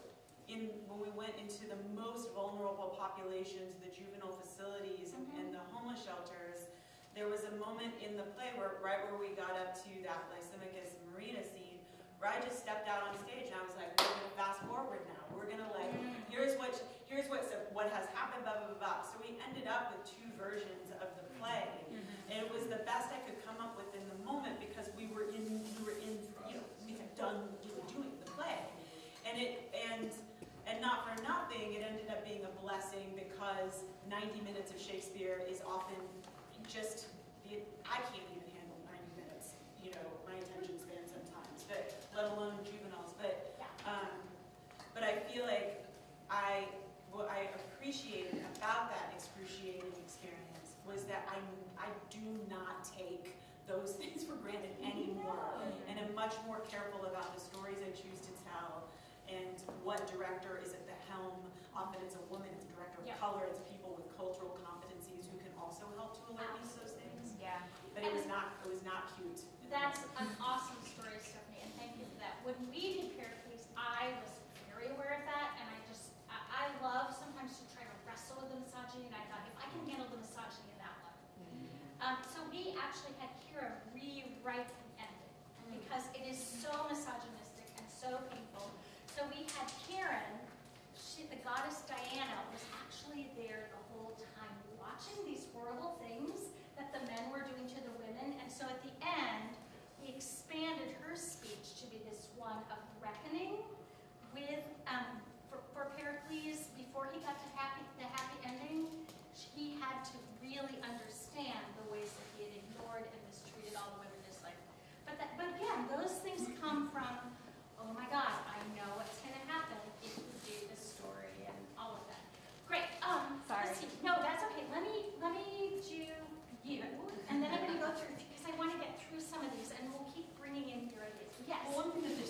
in when we went into the most vulnerable populations, the juvenile facilities and, Mhm. and the homeless shelters, there was a moment in the play where, right where we got up to that Lysimachus Marina scene, where I just stepped out on stage and I was like, we're gonna fast forward now. We're gonna like, here's what, here's what's, what has happened, blah, blah, blah, blah. So we ended up with two versions of the play. And it was the best I could come up with in the moment because we were in, we were in, you know, we had done, we were doing the play. And it, and, and not for nothing, it ended up being a blessing because ninety minutes of Shakespeare is often just, the, I can't even handle ninety minutes, you know, my attention span sometimes, but let alone juveniles. But, um, but I feel like I, what I appreciated about that excruciating experience was that I, I do not take those things for granted anymore, and am much more careful about the stories I choose to tell and what director is at the helm. Often it's a woman, it's a director of Yeah. color, it's people with cultural competencies who can also help to alert me to those things. Yeah. But it was not, it was not cute. That's an awesome story, Stephanie, and thank you for that. When we did Pericles, I was very aware of that, and I just, I, I love sometimes to try to wrestle with the misogyny, and I thought, if I can handle the misogyny in that one. Um, so we actually had Kira rewrite the ending, because it is so misogynistic and so painful. So we had Karen, she, the goddess Diana, was actually there the whole time, watching these horrible things that the men were doing to the women, and so at the end, we expanded her speech to be this one of reckoning with, um, for, for Pericles, before he got to happy, the happy ending, he had to really understand the ways that he had ignored and mistreated all the women in his life. But that, but again, those things come from, oh my God, I know what's gonna happen if we do this story and all of that. Great, um, Sorry. let's see. No, that's okay. Let me, let me do you, and then I'm gonna go through, because I wanna get through some of these, and we'll keep bringing in your ideas. Yes? Well, one thing to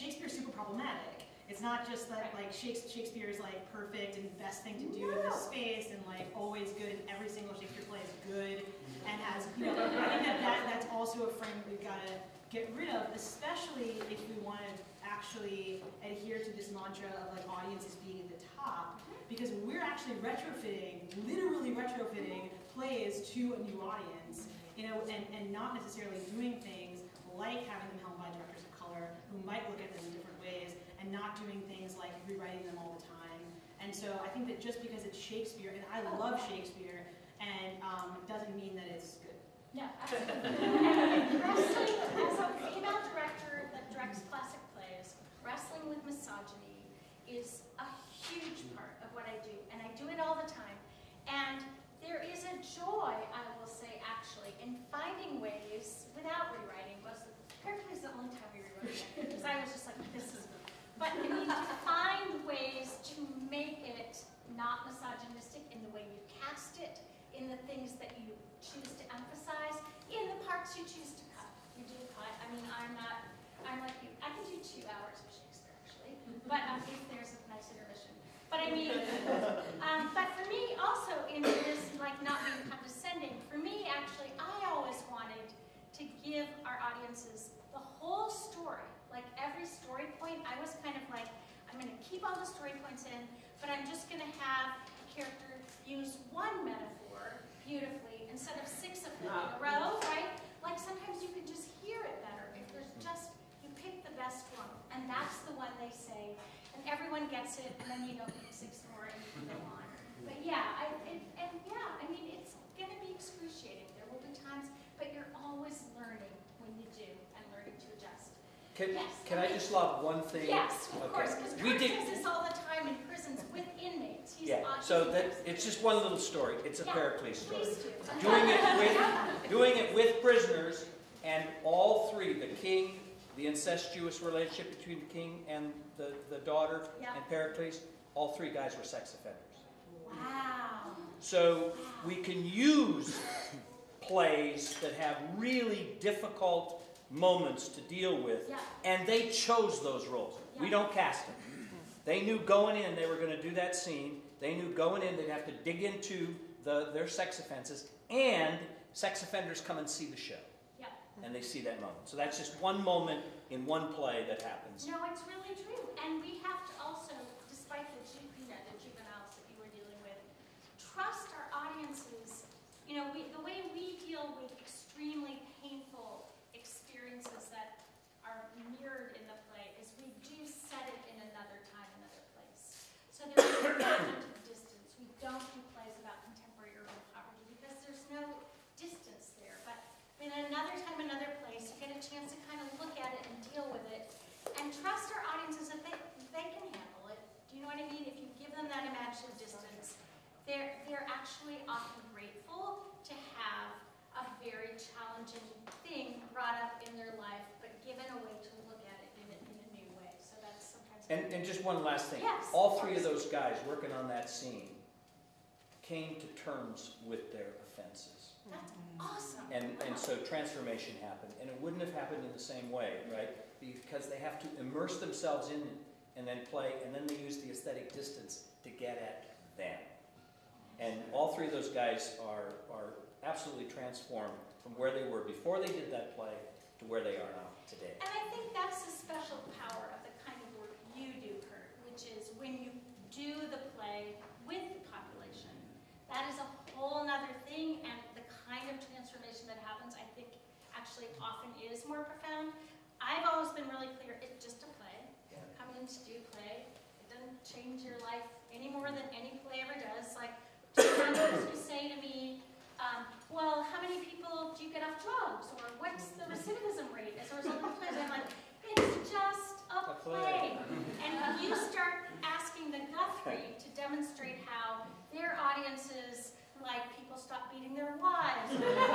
Shakespeare's super problematic. It's not just that like Shakes- Shakespeare is like perfect and best thing to do in this space and like always good, and every single Shakespeare play is good and has, you know, I think that, that that's also a frame that we've got to get rid of, especially if we want to actually adhere to this mantra of like audiences being at the top, because we're actually retrofitting, literally retrofitting plays to a new audience, you know, and, and not necessarily doing things like having them helmed by directors of color who might look at them in different ways, and not doing things like rewriting them all the time. And so I think that just because it's Shakespeare, and I love Shakespeare, and um, it doesn't mean that it's good. No, absolutely. And wrestling, as a female director that directs classic plays, wrestling with misogyny is a huge part of what I do, and I do it all the time. And there is a joy, I will say, actually, in finding ways, without rewriting, most of Pericles is the only time we rewrote it, because I was just like, this is, but I mean, to find ways to make it not misogynistic in the way you cast it, in the things that you choose to emphasize, in the parts you choose to cut. You do cut. I mean, I'm not, I'm like you. I can do two hours of Shakespeare, actually, but um, if there's a nice intermission. But I mean, um, but for me also, in this, like, not being condescending, for me, actually, I always wanted to give our audiences the whole story, like every story point. I was kind of like, I'm going to keep all the story points in, but I'm just going to have a character use one metaphor beautifully instead of six of them in a row, right? Like sometimes you can just hear it better if there's just, you pick the best one, and that's the one they say, and everyone gets it, and then you don't pick six more and you go on. But yeah, I, it, and yeah, I mean, it's going to be excruciating. There will be times, but you're always learning when you do and learning to adjust. Can, yes. can I just lob one thing? Yes, of okay. course, because We Kurt did- does this all the time in prisons with inmates. He's Yeah, on- so he's that, amazing. it's just one little story. It's a Yeah, Pericles story. please do. Doing it with, doing it with prisoners, and all three, the king, the incestuous relationship between the king and the, the daughter, Yeah. and Pericles, all three guys were sex offenders. Wow. So we can use plays that have really difficult moments to deal with, Yeah. and they chose those roles. We Yeah. don't cast them. They knew going in they were going to do that scene. They knew going in they'd have to dig into the, their sex offenses, and sex offenders come and see the show. Yeah. And they see that moment. So that's just one moment in one play that happens. No, it's really true. And we have to also, despite the, ju- you know, the juveniles that you were dealing with, trust our audiences. You know, we, the way we deal with extremely painful experiences that are mirrored in the play is we do set it in another time, another place. So there's no element of distance. We don't do plays about contemporary urban poverty because there's no distance there. But in another time, another place, you get a chance to kind of look at it and deal with it. And trust our audiences that they, they can handle it. Do you know what I mean? If you give them that imaginative distance, they're, they're actually often grateful to have a very challenging thing brought up in their life, but given a way to look at it in a, in a new way. So that's sometimes... And, and just one last thing. Yes, All of three of course. those guys working on that scene came to terms with their offenses. That's awesome. And, and Wow. so transformation happened. And it wouldn't have happened in the same way, right? Because they have to immerse themselves in it and then play, and then they use the aesthetic distance to get at them. And all three of those guys are, are absolutely transformed from where they were before they did that play to where they are now today. And I think that's the special power of the kind of work you do, Kurt, which is when you do the play with the population. That is a whole nother thing, and the kind of transformation that happens, I think, actually often is more profound. I've always been really clear, it's just a play. Come in to do play. It doesn't change your life any more than any play ever does. Like, sometimes you say to me, um, well, how many people do you get off drugs? Or what's the recidivism rate as a result of plays? I'm like, it's just a play. And you start asking the Guthrie to demonstrate how their audiences, like people stop beating their wives,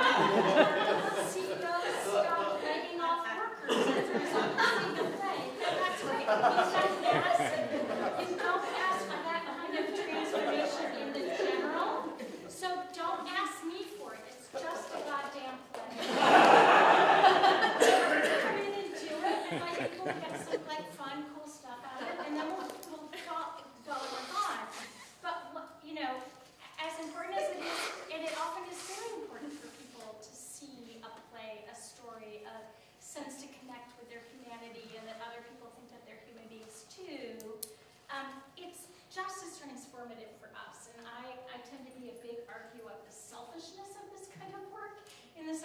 or C E Os stop laying off workers as a result of seeing the play. That's right. You don't ask, you don't ask for that kind of transformation in the general. So don't ask me for it. It's just a goddamn play. Come in and do it, and like people get some like fun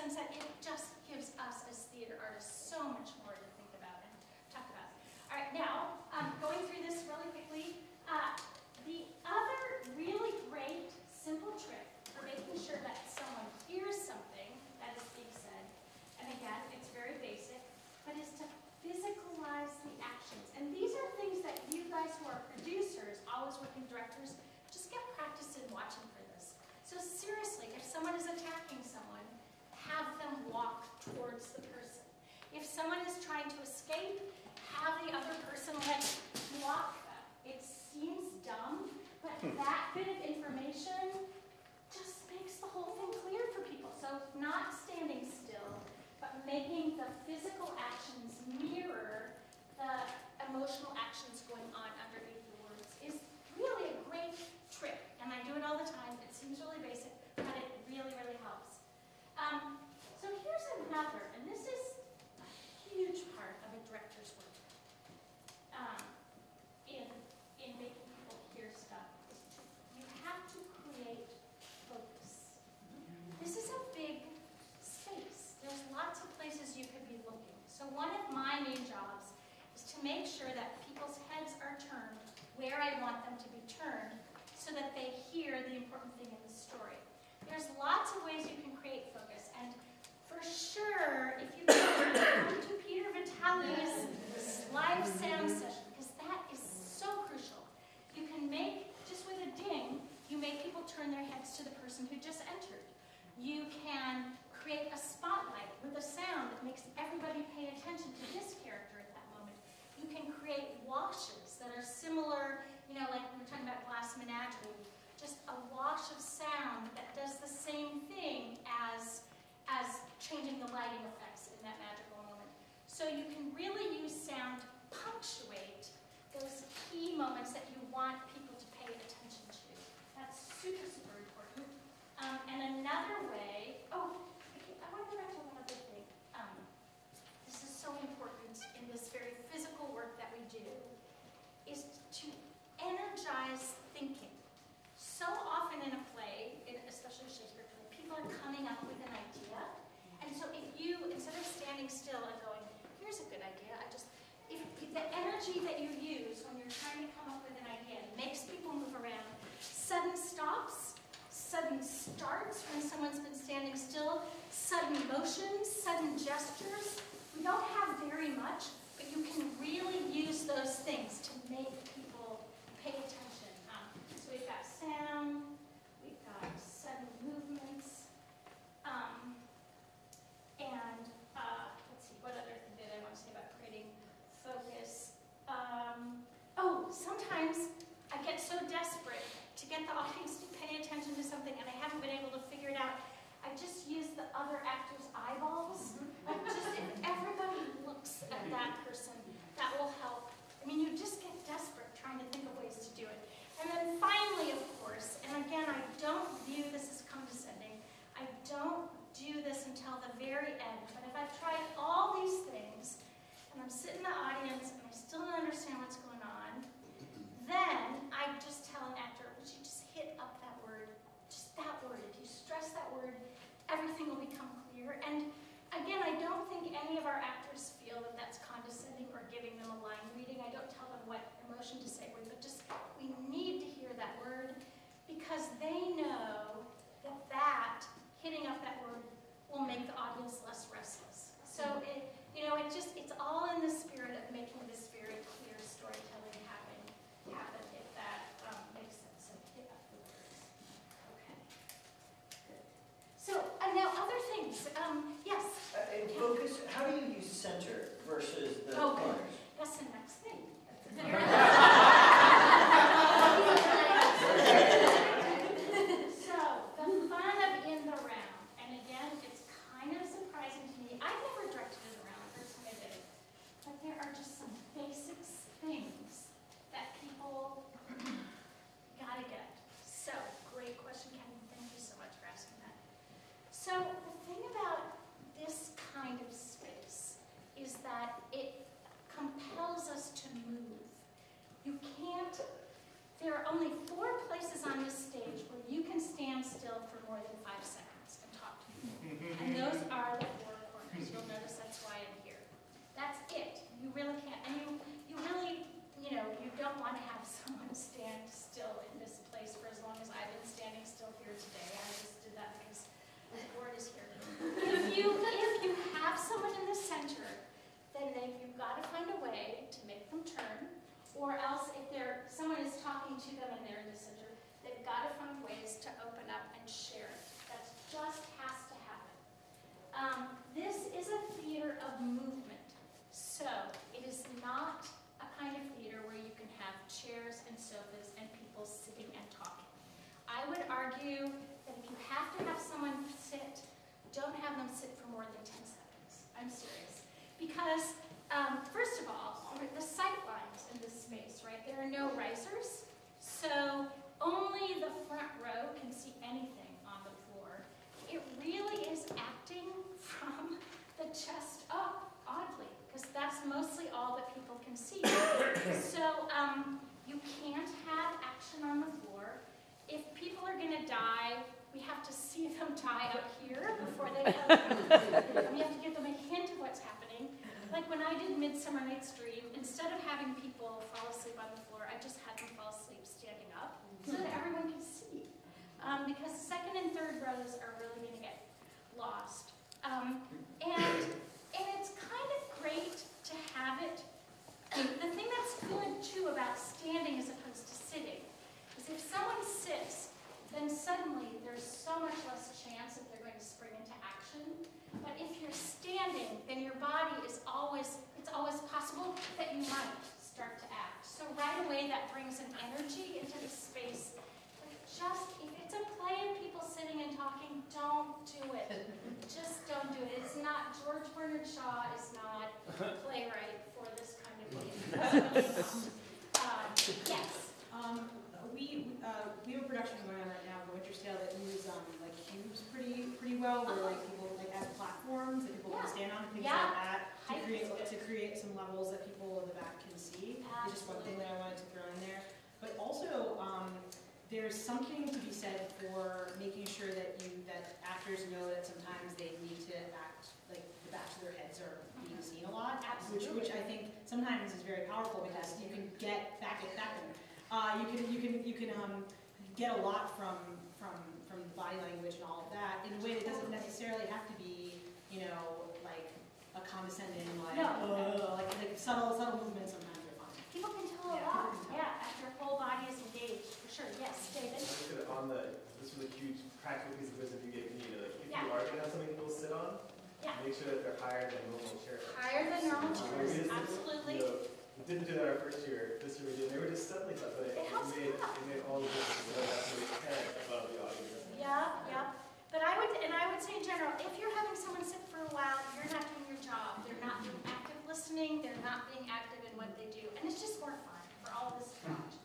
sense that it just gives us as theater artists so much more to think about and talk about. All right, now, um, going through this really quickly, uh, the other really great, simple trick for making sure that someone hears something that is being said, and again, it's very basic, but is to physicalize the actions. And these are things that you guys who are producers, always working directors, just get practice in watching for this. So seriously, if someone is attacking someone, have them walk towards the person. If someone is trying to escape, have the other person like block them. It seems dumb, but that bit of information just makes the whole thing clear for people. So not standing still, but making the physical actions mirror the emotional actions going on underneath the words is really a great trick. And I do it all the time. It seems really basic, but it really, really helps. Um, so here's another, and this is a huge part of a director's work um, in, in making people hear stuff. Is to, you have to create focus. This is a big space. There's lots of places you could be looking. So one of my main jobs is to make sure that people's heads are turned where I want them to be turned so that they hear the important thing in the story. There's lots of ways you can create focus, and for sure, if you come to Peter Vitale's live sound session, because that is so crucial, you can make, just with a ding, you make people turn their heads to the person who just entered. You can create a spotlight with a sound that makes everybody pay attention to this character at that moment. You can create washes that are similar, you know, like we were talking about Glass Menagerie, just a wash of sound that does the same thing as, as changing the lighting effects in that magical moment. So you can really use sound to punctuate those key moments that you want people to pay attention to. That's super, super important. Um, and another way, oh, I want to go back to one other thing. Um, this is so important in this very physical work that we do, is to energize thinking. So often in a play, in, especially a Shakespeare play, people are coming up with an idea. And so if you, instead of standing still and going, here's a good idea, I just, if, if the energy that you use when you're trying to come up with an idea makes people move around, sudden stops, sudden starts when someone's been standing still, sudden motions, sudden gestures. We don't have very much, but you can really use those things to make people pay attention. Um, so we've got sound, we've got sudden movements, um, and uh, let's see, what other thing did I want to say about creating focus? Um, oh, sometimes I get so desperate to get the audience to pay attention to something and I haven't been able to figure it out. I just use the other actor's eyeballs. Like just if everybody looks at that person, that will help. I mean, you just get desperate trying to think of ways to do it. And then finally, of course, and again, I don't view this as condescending. I don't do this until the very end. But if I've tried all these things, and I'm sitting in the audience, and I still don't understand what's going on, then I just tell an actor, would you just hit up that word, just that word. If you stress that word, everything will become clear. And again, I don't think any of our actors feel that that's condescending or giving them a line reading. I don't tell them what emotion to say with, but just we need to hear that word because they know that that, hitting up that word, will make the audience less restless. So, it, you know, it just, it's all in the spirit of making this very clear storytelling happen, happen if that um, makes sense. So hit up the words. Okay. Good. So, and now other things. Um, yes? Uh, in focus, how do you use center versus the Oh, corners? that's the next thing. So, the fun of in the round, and again, it's kind of surprising to me. I've never directed in the round, first time I did it, but there are just some basic things that people gotta get. So, great question, Kevin. Thank you so much for asking that. So, the thing about this kind of space is that it compels us to move. You can't, there are only four places on this stage where you can stand still for more than five seconds and talk to me. And those are the four corners. You'll notice that's why I'm here. That's it. You really can't, and you, you really, you know, you don't want to have someone stand still in this place for as long as I've been standing still here today. I just did that because the board is here. If you, if you have someone in the center, then they, you've got to find a way to make them turn, or else if they're, someone is talking to them and they're in the center, they've got to find ways to open up and share it. That just has to happen. Um, this is a theater of movement. So it is not a kind of theater where you can have chairs and sofas and people sitting and talking. I would argue that if you have to have someone sit, don't have them sit for more than ten seconds. I'm serious. Because, um, first of all, the sight lines in this space, right? There are no risers, so only the front row can see anything on the floor. It really is acting from the chest up, oddly, because that's mostly all that people can see. So um, you can't have action on the floor. If people are going to die, we have to see them die up here before they come. We have to give them a hint of what's happening. Like when I did Midsummer Night's Dream, instead of having people fall asleep on the floor, I just had them fall asleep standing up so that everyone could see. Um, because second and third rows are really going to get lost. Um, and, and it's kind of great to have it. The thing that's good, too, about standing as opposed to sitting is if someone sits, then suddenly there's so much less chance that they're going to spring into action. But if you're standing, then your body is always, it's always possible that you might start to act. So right away that brings an energy into the space. But just, if it's a play of people sitting and talking, don't do it. Just don't do it. It's not, George Bernard Shaw is not a playwright for this kind of thing. um, yes. Um, we uh, we have a production going on right now, The Winter's Tale, that moves um, like cubes pretty pretty well, where like people like as platforms that people Yeah. can stand on, things Yeah. like that, to Height create is good. to create some levels that people in the back can see. It's just one thing that I wanted to throw in there. But also, um, there's something to be said for making sure that you that actors know that sometimes they need to act like the backs of their heads are being seen a lot, which which I think sometimes is very powerful because you can get back at that one. Uh, you can you can you can um, get a lot from from from the body language and all of that in a way that doesn't necessarily have to be, you know, like a condescending like No. uh, like like subtle subtle movements sometimes are fine. People can tell a Yeah, lot. people can tell. Yeah, if your whole body is engaged, for sure. Yes, David? I was gonna, on the, this was a huge practical piece of wisdom you gave me, like, if Yeah. you are gonna have something people sit on, Yeah. make sure that they're higher than normal chairs. Higher than normal Um, chairs, we just- absolutely. You know, we didn't do that our first year, this year we did, they were just suddenly up, but it, It helps made, a lot. it made all the difference, so that's really head above the audience. Yeah, yeah. But I would, and I would say in general, if you're having someone sit for a while, you're not doing your job. They're not being active listening, they're not being active in what they do. And it's just more fun for all of us to watch.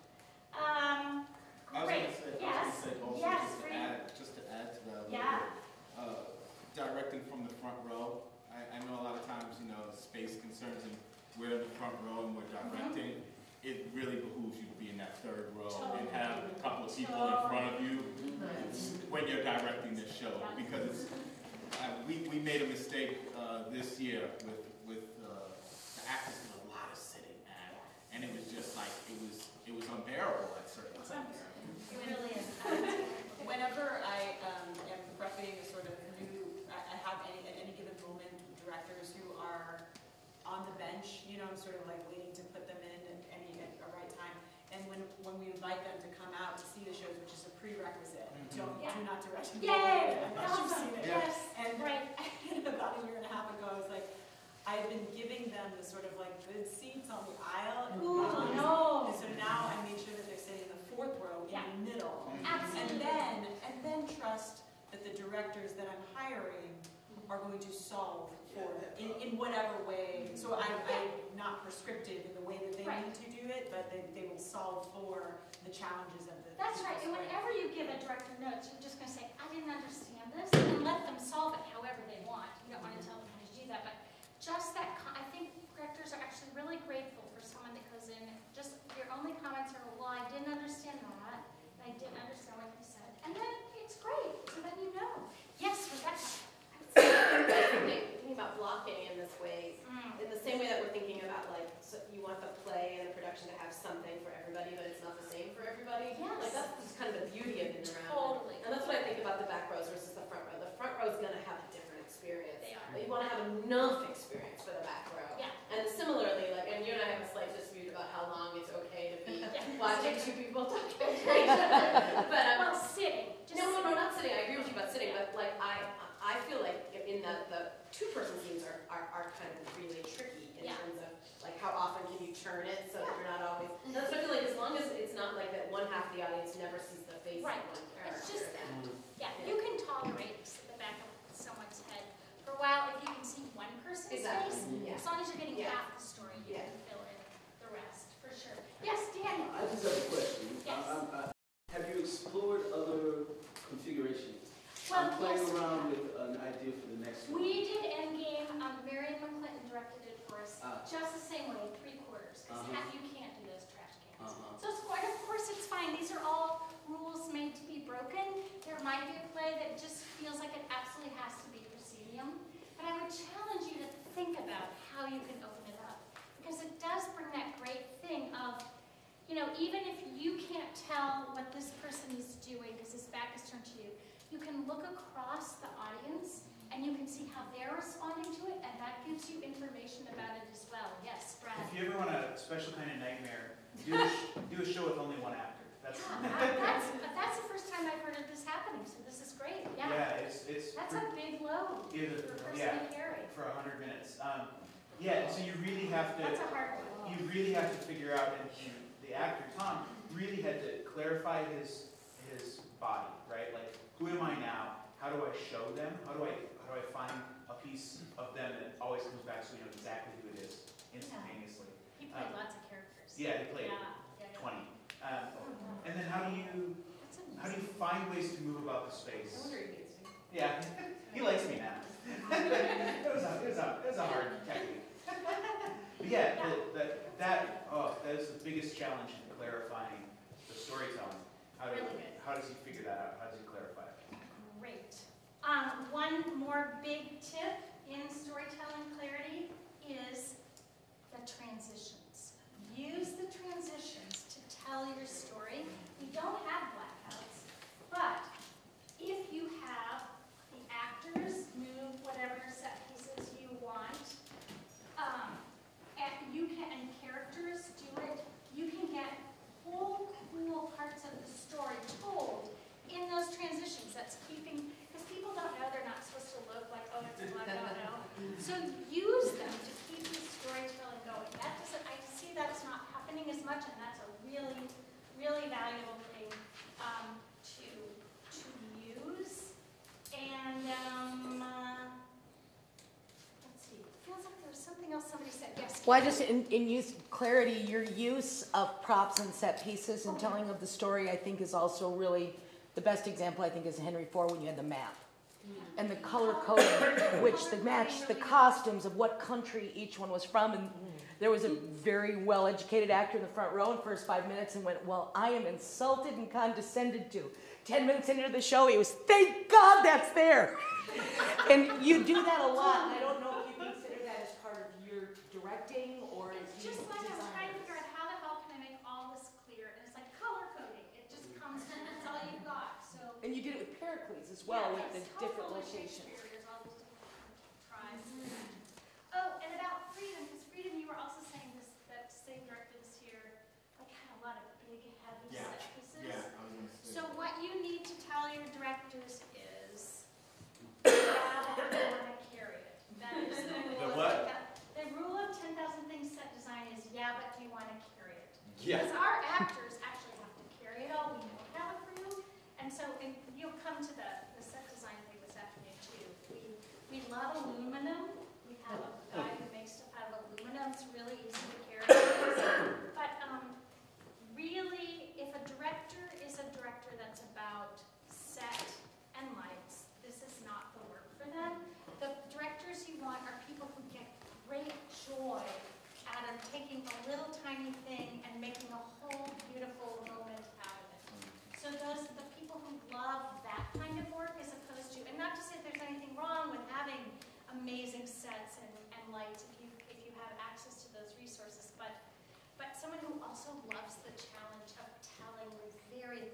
Um, I was great. gonna say, I Yes, was gonna say also, yes, just to Bree. add, just to add to that a little Yeah. bit, uh, directing from the front row, I, I know a lot of times, you know, space concerns and we're in the front row and we're directing, it really behooves you to be in that third row and have a couple of people in front of you when you're directing this show, because it's, uh, we, we made a mistake, uh, this year with, with, uh, the actors did a lot of sitting, man, and it was just like, it was, it was unbearable at certain times. It really is. Whenever I um, am prepping a sort of new, I I have any, at any given moment, directors who are on the bench, you know, I'm sort of like waiting to put them in at any, at a right time. And when, when we invite them to come out to see the shows, which is a prerequisite, don't, Yeah. do not direct them. Yay! Unless you've Awesome. seen it. Yes, And right. about a year and a half ago, I was like, I've been giving them the sort of like good seats on the aisle. And Ooh, the no. And so now I made sure that they're sitting in the fourth row in Yeah. the middle. Absolutely. And then, and then trust that the directors that I'm hiring are going to solve for, in, in whatever way. So I, I'm not prescriptive in the way that they Right. need to do it, but they, they will solve for the challenges of the. That's right, and people's way. whenever you give a director notes, you're just gonna say, I didn't understand this, and let them solve it however they want. You don't wanna tell them how to do that, but just that, co- I think directors are actually really grateful for someone that goes in, just, your only comments are, well, I didn't understand that, and I didn't understand what you said. And then it's great, so then you know. Yes, Rebecca? hidden around. Totally. And that's what I think about the back rows versus the front row. The front row is gonna have a different experience. They are. But you wanna have enough experience for the back row. Yeah. And similarly, like, and you and I have a slight dispute about how long it's okay to be Yeah. watching two people talk to each other. But, um, Well, sitting. Just no, no, no, sitting. not sitting. I agree with you about sitting, but like I, I feel like in the, the two-person scenes are, are, are kind of really tricky in Yeah. terms of like how often can you turn it so that you're not always. And that's what I feel like as long as it's not like that one half of the audience never sees the face Right. of one character. It's just that. then- Yeah, you can tolerate the back of someone's head for a while if you can see one person's Exactly. face. Yeah. As long as you're getting Yeah. half the story, you Yeah. can fill in the rest, for sure. Yes, Daniel? I just have a question. Yes. I- I- I- Have you explored other configurations? Well, I'm playing yes. around with an idea for the next one. We did Endgame, um, Marion McClinton directed it for us, Ah. just the same way, three quarters, because Uh-huh. you can't do those trash cans. Uh-huh. So it's, and of course, it's fine, these are all rules made to be broken. There might be a play that just feels like it absolutely has to be proscenium, but I would challenge you to think about how you can open it up, because it does bring that great thing of, you know, even if you can't tell what this person is doing because his back is turned to you, you can look across the audience and you can see how they're responding to it, and that gives you information about it as well. Yes, Brad? If you ever want a special kind of nightmare, do a, sh- do a show with only one actor. That's, Yeah, that- that's, but that's the first time I've heard of this happening, so this is great, yeah. yeah, it's, it's. That's a big load Either, for a person yeah, to carry. for a hundred minutes. Um, yeah, so you really have to, That's a hard one. you really have to figure out, and, and the actor, Tom, really had to clarify his, his body, right? Like, who am I now? How do I show them? How do I, how do I find a piece of them that always comes back so we know exactly who it is instantaneously? He played Um, lots of characters. Yeah, he played Yeah, yeah, yeah. twenty. Um, and then how do you, That's amazing. how do you find ways to move about the space? I wonder if he hates me. Yeah, he likes me now. it was a, it was a, it was a hard technique. But yeah, the, the, that, oh, that is the biggest challenge in clarifying the storytelling. How, do, Really good. how does he figure that out? How does he clarify it? Great. Um, one more big tip in storytelling clarity is the transitions. Use the transitions to tell your story. We don't have blackouts, but if you have the actors move whatever set pieces you want, um, and you can, and characters do it, you can get whole cool parts of the story told in those transitions. That's keeping, because people don't know, they're not supposed to look like, oh, it's a blackout now. So use them to keep the storytelling going. That doesn't, I see that's not happening as much, and that's a really, really valuable thing um, to, to use. And, um, uh, let's see, feels like there was something else somebody said. Yes. Well, I just, in, in use clarity, your use of props and set pieces and telling of the story, I think, is also really, the best example, I think, is Henry Four when you had the map. And the color coding, which the matched the costumes of what country each one was from. And there was a very well-educated actor in the front row in the first five minutes and went, well, I am insulted and condescended to. Ten minutes into the show, he was, thank God that's there. And you do that a lot, and I don't know if you consider that as part of your directing, or is It's you just like I'm design trying to this? figure out how the hell can I make all this clear, and it's like color coding. It just comes in, that's all you've got. So And you did it with Pericles as well, yeah, with the yes, different totally locations. Shakespeare. There's all these different tries. Oh, and about freedom, because freedom, you were also saying this, that same director this year, like had a lot of big, heavy Yeah, set pieces. Yeah, I was gonna say. So what you need to tell your directors is, yeah, but you want to carry it. That is the rule. The of what? ten- The rule of ten thousand things set design is, yeah, but do you want to carry it? Yeah. Because our actors actually have to carry it all. We don't have a crew. And so and you'll come to the, the set design thing this afternoon too. We, we love aluminum. We have a guy who makes stuff out of aluminum. It's really easy to carry. But um, really, if a director is a director that's about set and lights, this is not the work for them. The directors you want are people who get great joy out of taking a little tiny thing and making a whole beautiful moment out of it. So those are the people who love that kind of work as opposed to, and not to say there's anything wrong with having amazing sets and, and lights if you if you have access to those resources, but but someone who also loves the challenge of telling with very little and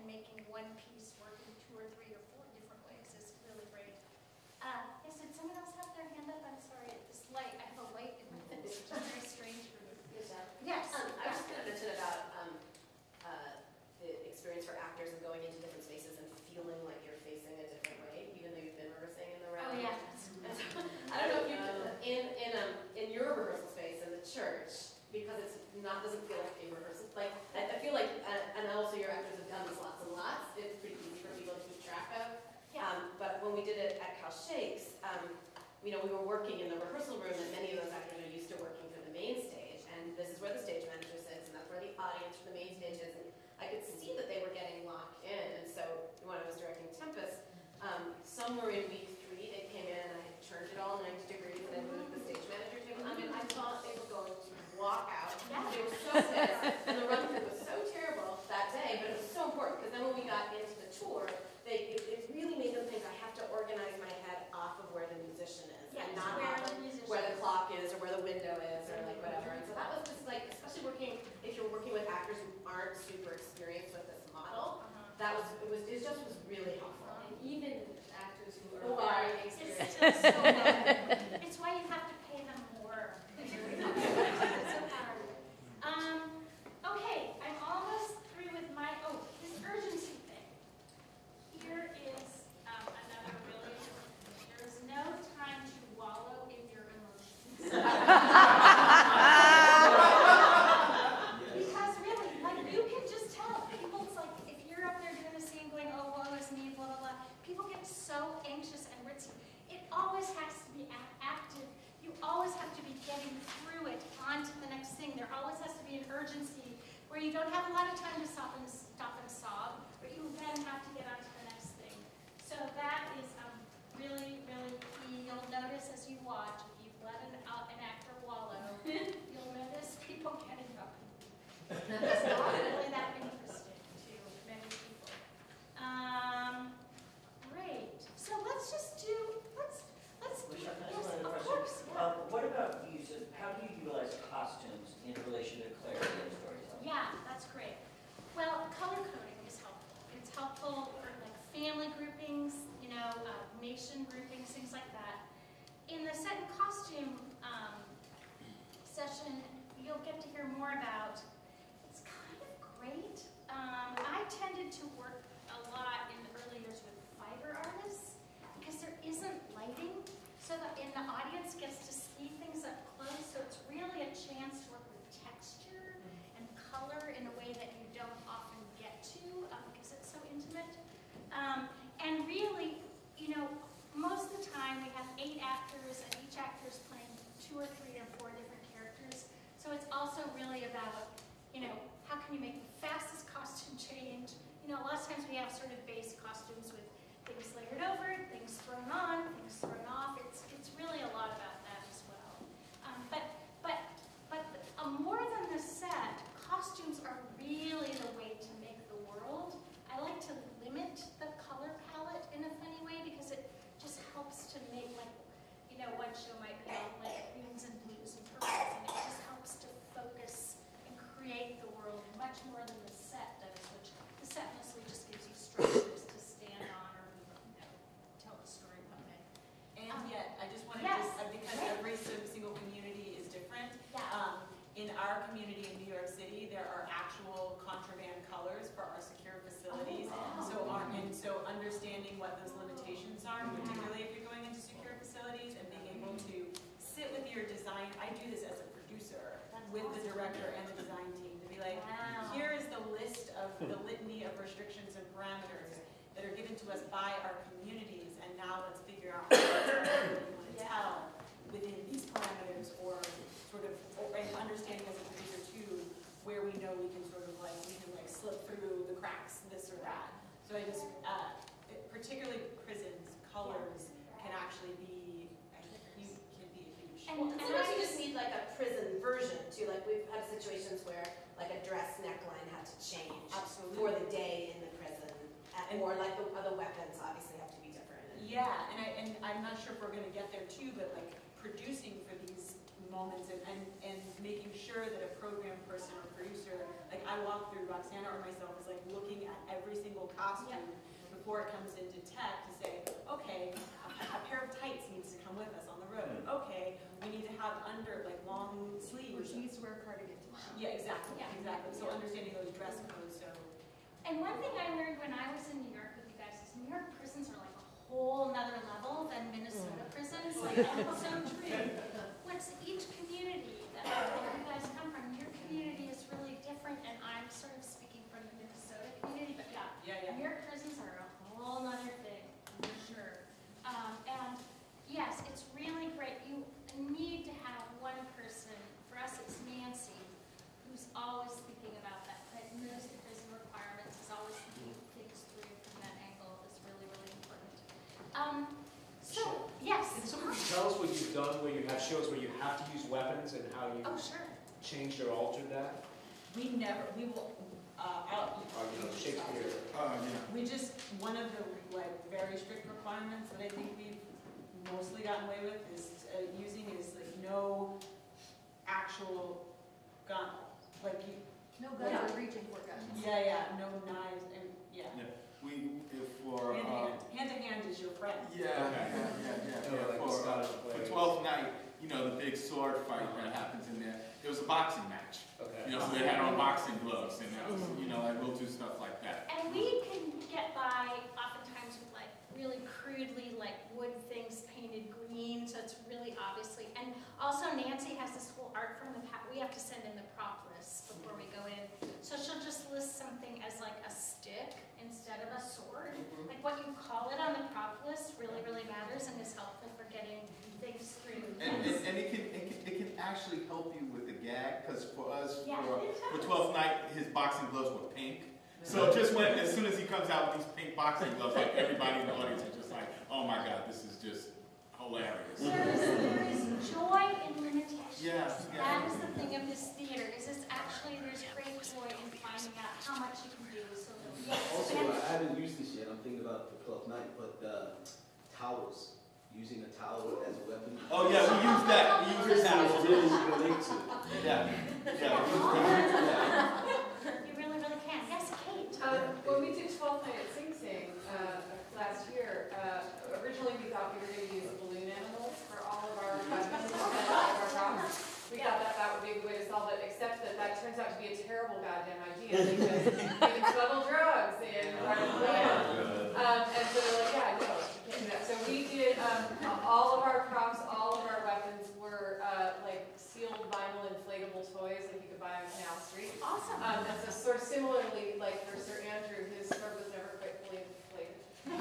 and making one piece work in two or three or four different ways is really great. Uh, yes, did someone else have their hand up? I'm sorry, this light, I have a light in my face, which is very strange for me. Yes. Um, I yeah. was just gonna mention about, um, uh, the experience for actors and going into different spaces and feeling like you're facing a different way, even though you've been rehearsing in the round. Oh, yeah. And so, I don't know if you've, in, in, um, in your rehearsal space in the church, because it's not, doesn't feel like a rehearsal, like, I, I feel like, uh, and also your actors have done this lots and lots, it's pretty easy for people to keep track of. Yeah. Um, but when we did it at Cal Shakes, um, you know, we were working in the rehearsal room, and many of those actors are used to working for the main stage, and this is where the stage manager sits, and that's where the audience for the main stage is, and I could see that they were getting locked in, and so when I was directing Tempest, um, somewhere in week three, they came in, and I had turned it all ninety degrees, and I moved the stage manager table. I mean, I thought they were going to walk out. Yeah. They were so pissed, and the run through was so terrible that day, but it was so important, because then when we got into the tour, they, it, it really made them think I have to organize my head off of where the musician is, Yeah, and not where off the of musician where the is. clock is, or where the window is, or like whatever. And so that was just like, especially working, if you're working with actors who aren't super experienced with this model, Uh-huh. that was, it was, it just was really helpful. And even actors who Who are are very It's experienced. still so hard. It's why you have to pay them more. It's so hard. Um, okay, I'm almost through with my, oh, this urgency thing. Here is um, another really, there is no time to wallow in your emotions. Because really, like, you can just tell, people's like, if you're up there doing a scene going, oh, woe is me, blah, blah, blah, people get so anxious and ritzy. It always has to be a- active. You always have to be getting through it on to the next thing. There always has to be an urgency where you don't have a lot of time to stop and stop and sob, but you then have to get on to the next thing. So that is um, really, really key. You'll notice as you watch, if you've let an, uh, an actor wallow, you'll notice people getting up. It's not really that interesting to many people. Um, great. So let's just do, let's, let's, Wish I could yes, ask of another course. question. Um, what about use of, how do you utilize costumes in relation to clarity and storytelling? Yeah, that's great. Well, color coding is helpful. It's helpful for like family groupings, you know, uh, nation groupings, things like that. In the set and costume um, session, you'll get to hear more about. It's kind of great. Um, I tended to work a lot in the early years with fiber artists because there isn't lighting, so that in the audience gets to see things up close. So it's really a chance to work with texture and color in a way that you don't often get to um, because it's so intimate. Um, and really, you know, most of the time we have eight actors and each actor is playing two or three or four different characters. So it's also really about, you know, how can you make the fastest costume change? You know, a lot of times we have sort of base costumes with things layered over, things thrown on, things thrown off. It's it's really a lot about that as well. Um, but but but uh, more than the set, costumes are really the way to make the world. I like to limit the color palette in a funny way because it just helps to make, like, you know, one show might be all like greens and blues and purples, and it just helps to focus and create the world much more than the set does, which the set mostly just gives you structures to stand on or, you know, tell the story one way. And Um, yet, I just wanted yes, to, uh, because great. every si- single community is different. Yeah. Um, in our community in New York City, there are actual contraband colors for our secure facilities. Oh, wow. So, our, and so understanding what those limitations are, particularly if you're going into secure facilities, and being able to sit with your design. I do this as a producer with the director and the design team to be like, Wow. here is the list of the litany of restrictions and parameters that are given to us by our communities, and now let's figure out what we want to Yeah. tell within these parameters, or sort of, or, and understanding as a producer too, where we know we can sort of like, we can like slip through the cracks, this or that. So I just, uh, it- particularly prisons, colors can actually be, you can be a huge. And- Well, and sometimes I you just just- need like a prison version too. Like we've had situations where like a dress neckline had to change Absolutely. for the day in the prison, uh, And- or like the other weapons obviously have to be different. Yeah, and I, and I'm not sure if we're gonna get there too, but like producing for these moments and, and, and making sure that a program person or producer, like I walk walk through, Roxana or myself, is like looking at every single costume before it comes into tech to say, okay, a, a pair of tights needs to come with us on the road. Okay, we need to have under, like long sleeves. She needs to wear a cardigan tomorrow. Yeah, exactly, Yeah. exactly. So Yeah. understanding those dress codes, so. And one thing I learned when I was in New York with you guys is New York prisons are like a whole nother level than Minnesota prisons. Like, that's so true. What's each community that you guys come from, your community is really different, and I'm sort of speaking from the Minnesota community, but yeah, Yeah, yeah. New York prisons are a whole nother thing, for sure. Um, and yes, it's really great. You need to have one person, for us it's Nancy, who's always thinking about that, that knows the prison requirements, is always thinking things through from that angle is really, really important. Um, so, yes. Can someone tell us what you've done where you have shows where you have to use weapons and how you Oh, sure. changed or altered that? We never, we will, uh, out. Or, you know, Shakespeare? Uh, yeah. We just, one of the like very strict requirements that I think we've mostly gotten away with is uh, using is like no actual gun, like you. No guns Yeah. are reaching for guns. Yeah, yeah, no knives, and, yeah. Yeah, we, if for, Hand to uh, hand, hand to hand is your friend. yeah, Okay. yeah, yeah, yeah, Yeah, yeah, like the for, uh, Scottish for plays. twelfth night, you know, the big sword fight that happens in there, it was a boxing match. Okay. You know, so they had on boxing gloves, and that was, you know, like, we'll do stuff like that. And we can get by oftentimes with like really crudely like wood things painted green, so it's really obviously, and also Nancy has this whole art from the past, we have to send in the prop list before we go in. So she'll just list something as like a stick instead of a sword. Like what you call it on the prop list really, really matters and is helpful for getting things through. And, and, Yes. and it can, it can, it can actually help you with the gag, because for us, Yeah, for, it for does. twelfth night, his boxing gloves were pink. So just when, as soon as he comes out with these pink boxing gloves, like everybody in the audience is just like, oh my God, this is just hilarious. There is, there is joy in limitations. Yes, yes. That is the thing of this theater, is it's actually, there's great joy in finding out how much you can do, so yes. Also, and- I haven't used this yet, I'm thinking about the twelfth night, but uh, towels, using a towel as a weapon. Oh yeah, we use that, we use This the towel. is really relate to. Yeah, yeah. You really, really can. Yes, Kate. Um, when we did twelfth night at Sing Sing, uh, last year, uh, originally we thought we were gonna use balloon animals for all of our weapons and all of our problems. We thought that that would be a good way to solve it, except that that turns out to be a terrible goddamn idea, because we can smuggle drugs in part of the land. Um, and so they're like, yeah, no, you can't do that. So we did, um, all of our props, all of our weapons were, uh, like sealed vinyl inflatable toys that you could buy on Canal Street. Awesome. Um, and so sort of similarly, like for Sir Andrew, his sword was never quite fully inflated.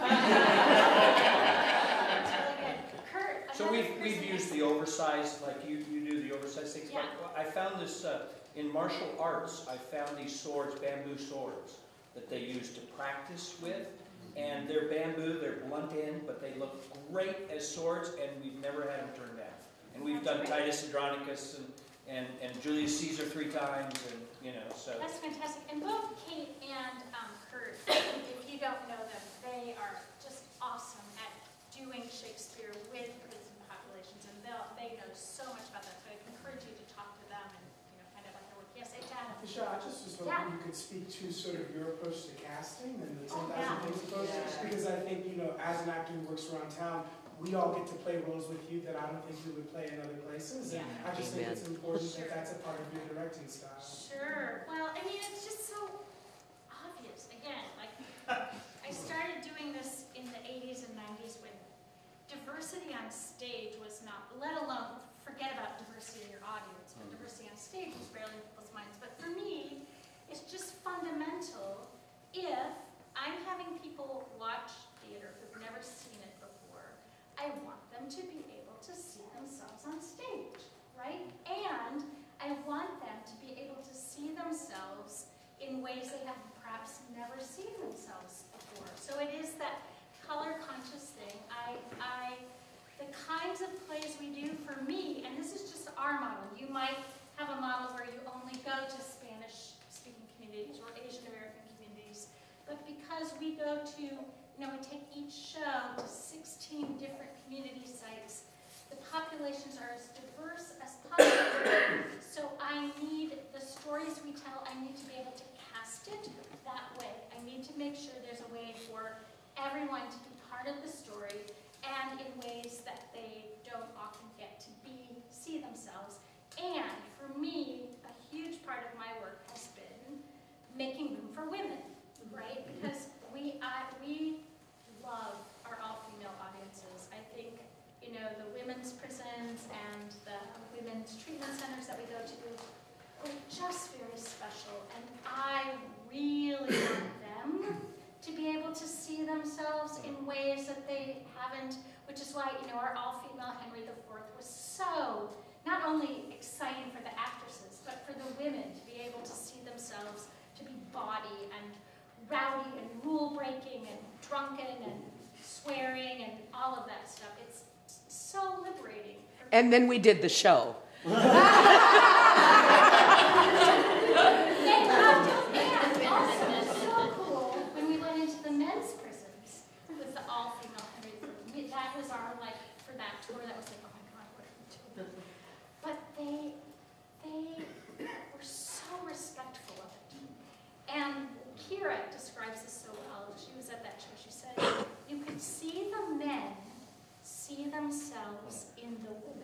That's really good. Kurt, So another we've, we've person- used the oversized, like you, you do the oversized things. Yeah. But I found this, uh, in martial arts, I found these swords, bamboo swords, that they use to practice with. And they're bamboo, they're blunt end, but they look great as swords, and we've never had them turned down. And we've done That's great. Titus Andronicus and, and, and Julius Caesar three times, and, you know, so. That's fantastic. And both Kate and um, Kurt, if you don't know them, they are just awesome at doing Shakespeare with prison populations, and they'll, they know so much about that. So I encourage you to talk to them and, you know, find out about their work. Yes, Adam. Michelle, I just was Yeah. hoping you could speak to sort of your approach to casting and the Oh, ten yeah. thousand things approach, Yeah. because I think, you know, as an actor who works around town, we all get to play roles with you that I don't think we would play in other places, and I just think it's important Sure. that that's a part of your directing style. Sure. Well, I mean, it's just so obvious. Again, like, I started doing this in the eighties and nineties when diversity on stage was not, let alone, forget about diversity in your audience, but diversity on stage was barely in people's minds. But for me, it's just fundamental if I'm having people watch theater who've never seen it before, I want them to be able to see themselves on stage, right? And I want them to be able to see themselves in ways they have perhaps never seen themselves before. So it is that color conscious thing. I, I, the kinds of plays we do for me, and this is just our model. You might have a model where you only go to Spanish-speaking communities or Asian American communities, but because we go to, you know, we take each show to sixteen different community sites, the populations are as diverse as possible. So I need the stories we tell, I need to be able to everyone to be part of the story and in ways that they don't often get to be, see themselves. And for me, a huge part of my work has been making room for women, right? Because we, I, we love our all-female audiences. I think, you know, the women's prisons and the women's treatment centers that we go to are just very special. And I really want them to be able to see themselves in ways that they haven't, which is why, you know, our all-female Henry the Fourth was so not only exciting for the actresses, but for the women to be able to see themselves to be bawdy and rowdy and rule-breaking and drunken and swearing and all of that stuff. It's so liberating. And then we did the show. They loved it. And also, it was so cool when we went into the men's prisons with the all-female Henry the Fourth. That was our, like, for that tour, that was like, oh my God, what are we doing? But they, they were so respectful of it. And Kira describes this so well. She was at that show. She said, you could see the men see themselves in the women.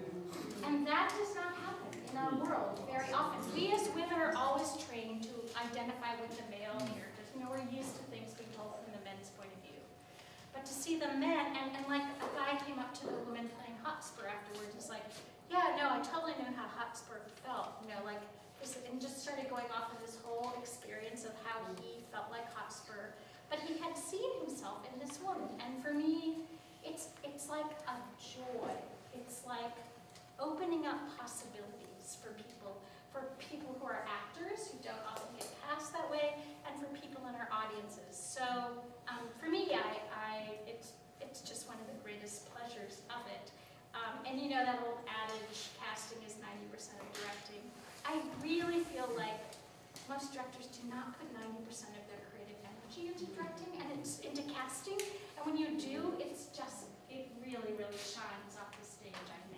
And that does not happen in our world very often. We as women are always trained to identify with the male characters. You know, we're used to things being told from the men's point of view. But to see the men, and, and like a guy came up to the woman playing Hotspur afterwards, was like, yeah, no, I totally knew how Hotspur felt. You know, like, and just started going off of his whole experience of how he felt like Hotspur. But he had seen himself in this woman. And for me, it's, it's like a joy. It's like opening up possibilities for people, for people who are actors who don't often get cast that way, and for people in our audiences. So um, for me, I, I, it's, it's just one of the greatest pleasures of it. Um, and you know that old adage, casting is ninety percent of directing. I really feel like most directors do not put ninety percent of their creative energy into directing and it's into casting. And when you do, it's just, it really, really shines off the stage, I think.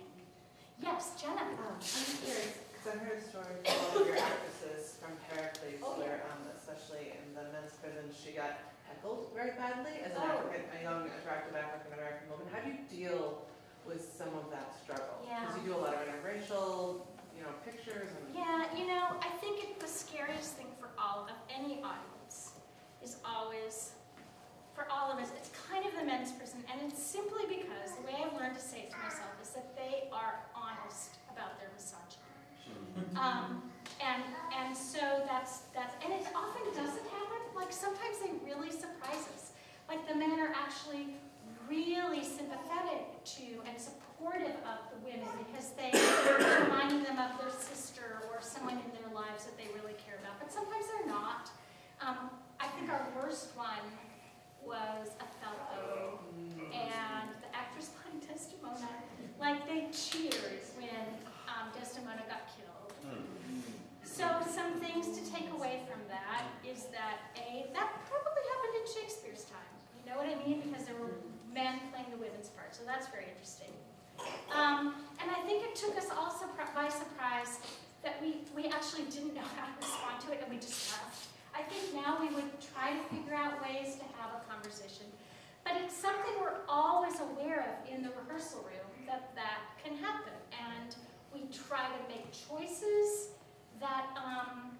Yes, Jenna. Um, I'm curious, because I've heard stories from all of your actresses from Pericles, Oh, where, yeah. um, especially in the men's prison, she got heckled very badly as an Oh. African, a young, attractive African-American woman. How do you deal with some of that struggle? Yeah. Because you do a lot of interracial, you know, pictures and... Yeah, you know, I think it, the scariest thing for all of any audience is always, for all of us, it's kind of the men's prison, and it's simply because the way I've learned to say it to myself is that they are honest about their misogyny. Um, and and so that's, that's, and it often doesn't happen, like sometimes they really surprise us. Like the men are actually really sympathetic to and supportive of the women because they remind them of their sister or someone in their lives that they really care about. But sometimes they're not. Um, I think our worst one was Othello, and the actress playing Desdemona, like they cheered when um, Desdemona got killed. So some things to take away from that is that a that probably happened in Shakespeare's time. You know what I mean? Because there were men playing the women's part, so that's very interesting. Um, and I think it took us all surpri- by surprise that we, we actually didn't know how to respond to it and we just left. I think now we would try to figure out ways to have a conversation. But it's something we're always aware of in the rehearsal room, that that can happen. And we try to make choices that, um,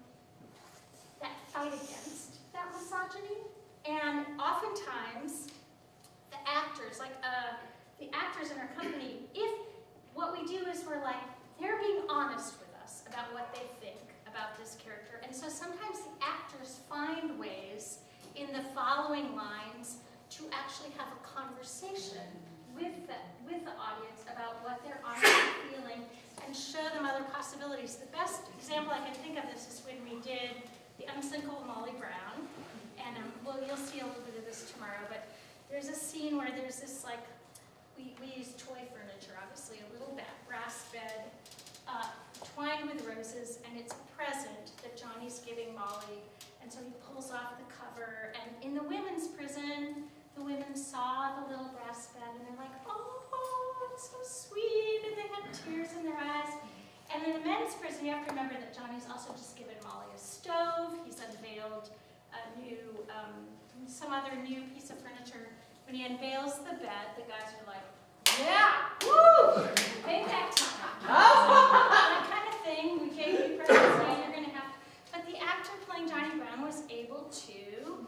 that fight against that misogyny. And oftentimes, the actors, like uh, the actors in our company, if what we do is we're like, they're being honest with us about what they think about this character. And so sometimes the actors find ways in the following lines to actually have a conversation with the, with the audience about what they're honestly feeling and show them other possibilities. The best example I can think of this is when we did The Unsinkable Molly Brown. And um, well, you'll see a little bit of this tomorrow, but there's a scene where there's this like, we, we use toy furniture, obviously, a little back, brass bed, uh, twined with roses, and it's a present that Johnny's giving Molly. And so he pulls off the cover, and in the women's prison, the women saw the little brass bed, and they're like, oh, it's so sweet, and they had tears in their eyes. And in the men's prison, you have to remember that Johnny's also just given Molly a stove, he's unveiled a new, um, some other new piece of furniture. when he unveils the bed, the guys are like, yeah, woo, payback time. That kind of thing. We gave you presents, now you're gonna have. But the actor playing Johnny Brown was able to,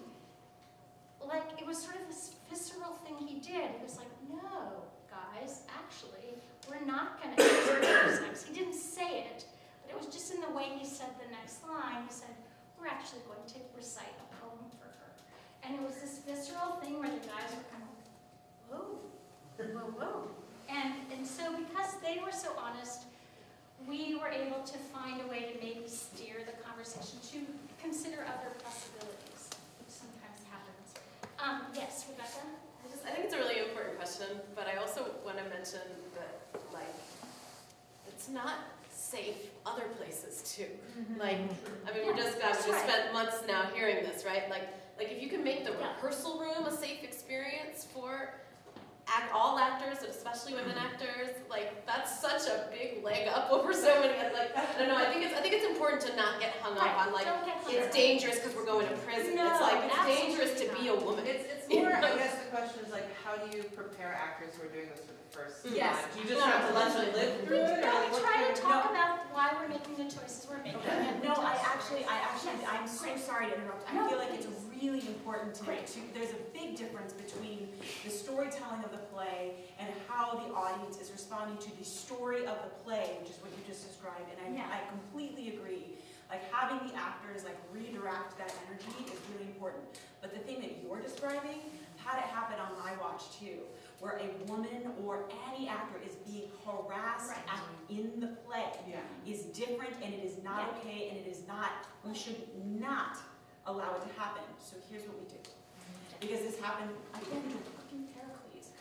like, it was sort of this visceral thing he did. He was like, no, guys, actually, we're not gonna have sex. He didn't say it, but it was just in the way he said the next line. He said, we're actually going to recite a poem for her. And it was this visceral thing where the guys were kind of, whoa, whoa, whoa. And, and so because they were so honest, we were able to find a way to maybe steer the conversation to consider other possibilities, which sometimes happens. Um, yes, Rebecca? I, just, I think it's a really important question, but I also want to mention that, like, it's not safe other places too. Mm-hmm. Like, I mean, we're just, God, we just spent months now hearing this, right? Like, like if you can make the rehearsal room a safe experience for act, all actors, but especially women actors, like that's such a big leg up over so many. Like, I don't know. I think it's I think it's important to not get hung up on like it's dangerous because we're going to prison. No, it's like it's dangerous to be a woman. It's it's more. I guess the question is like, how do you prepare actors who are doing this for the first time? Yes. Do you just have to let them live through it? No, Or we what try kind to of- talk about why we're making the choices we're making. Okay. and we No, I just- actually, I actually, Yes, I'm so great. sorry to interrupt. I No, feel like it's please. really important to, Great. to, there's a big difference between the storytelling of the play and how the audience is responding to the story of the play, which is what you just described, and I, Yeah. I completely agree. Like having the actors like redirect that energy is really important. But the thing that you're describing had it happen on my watch too, where a woman or any actor is being harassed Right. at, in the play Yeah. is different, and it is not Yeah. okay, and it is not, we should not allow it to happen. So here's what we do. Because this happened, I can't do fucking Pericles.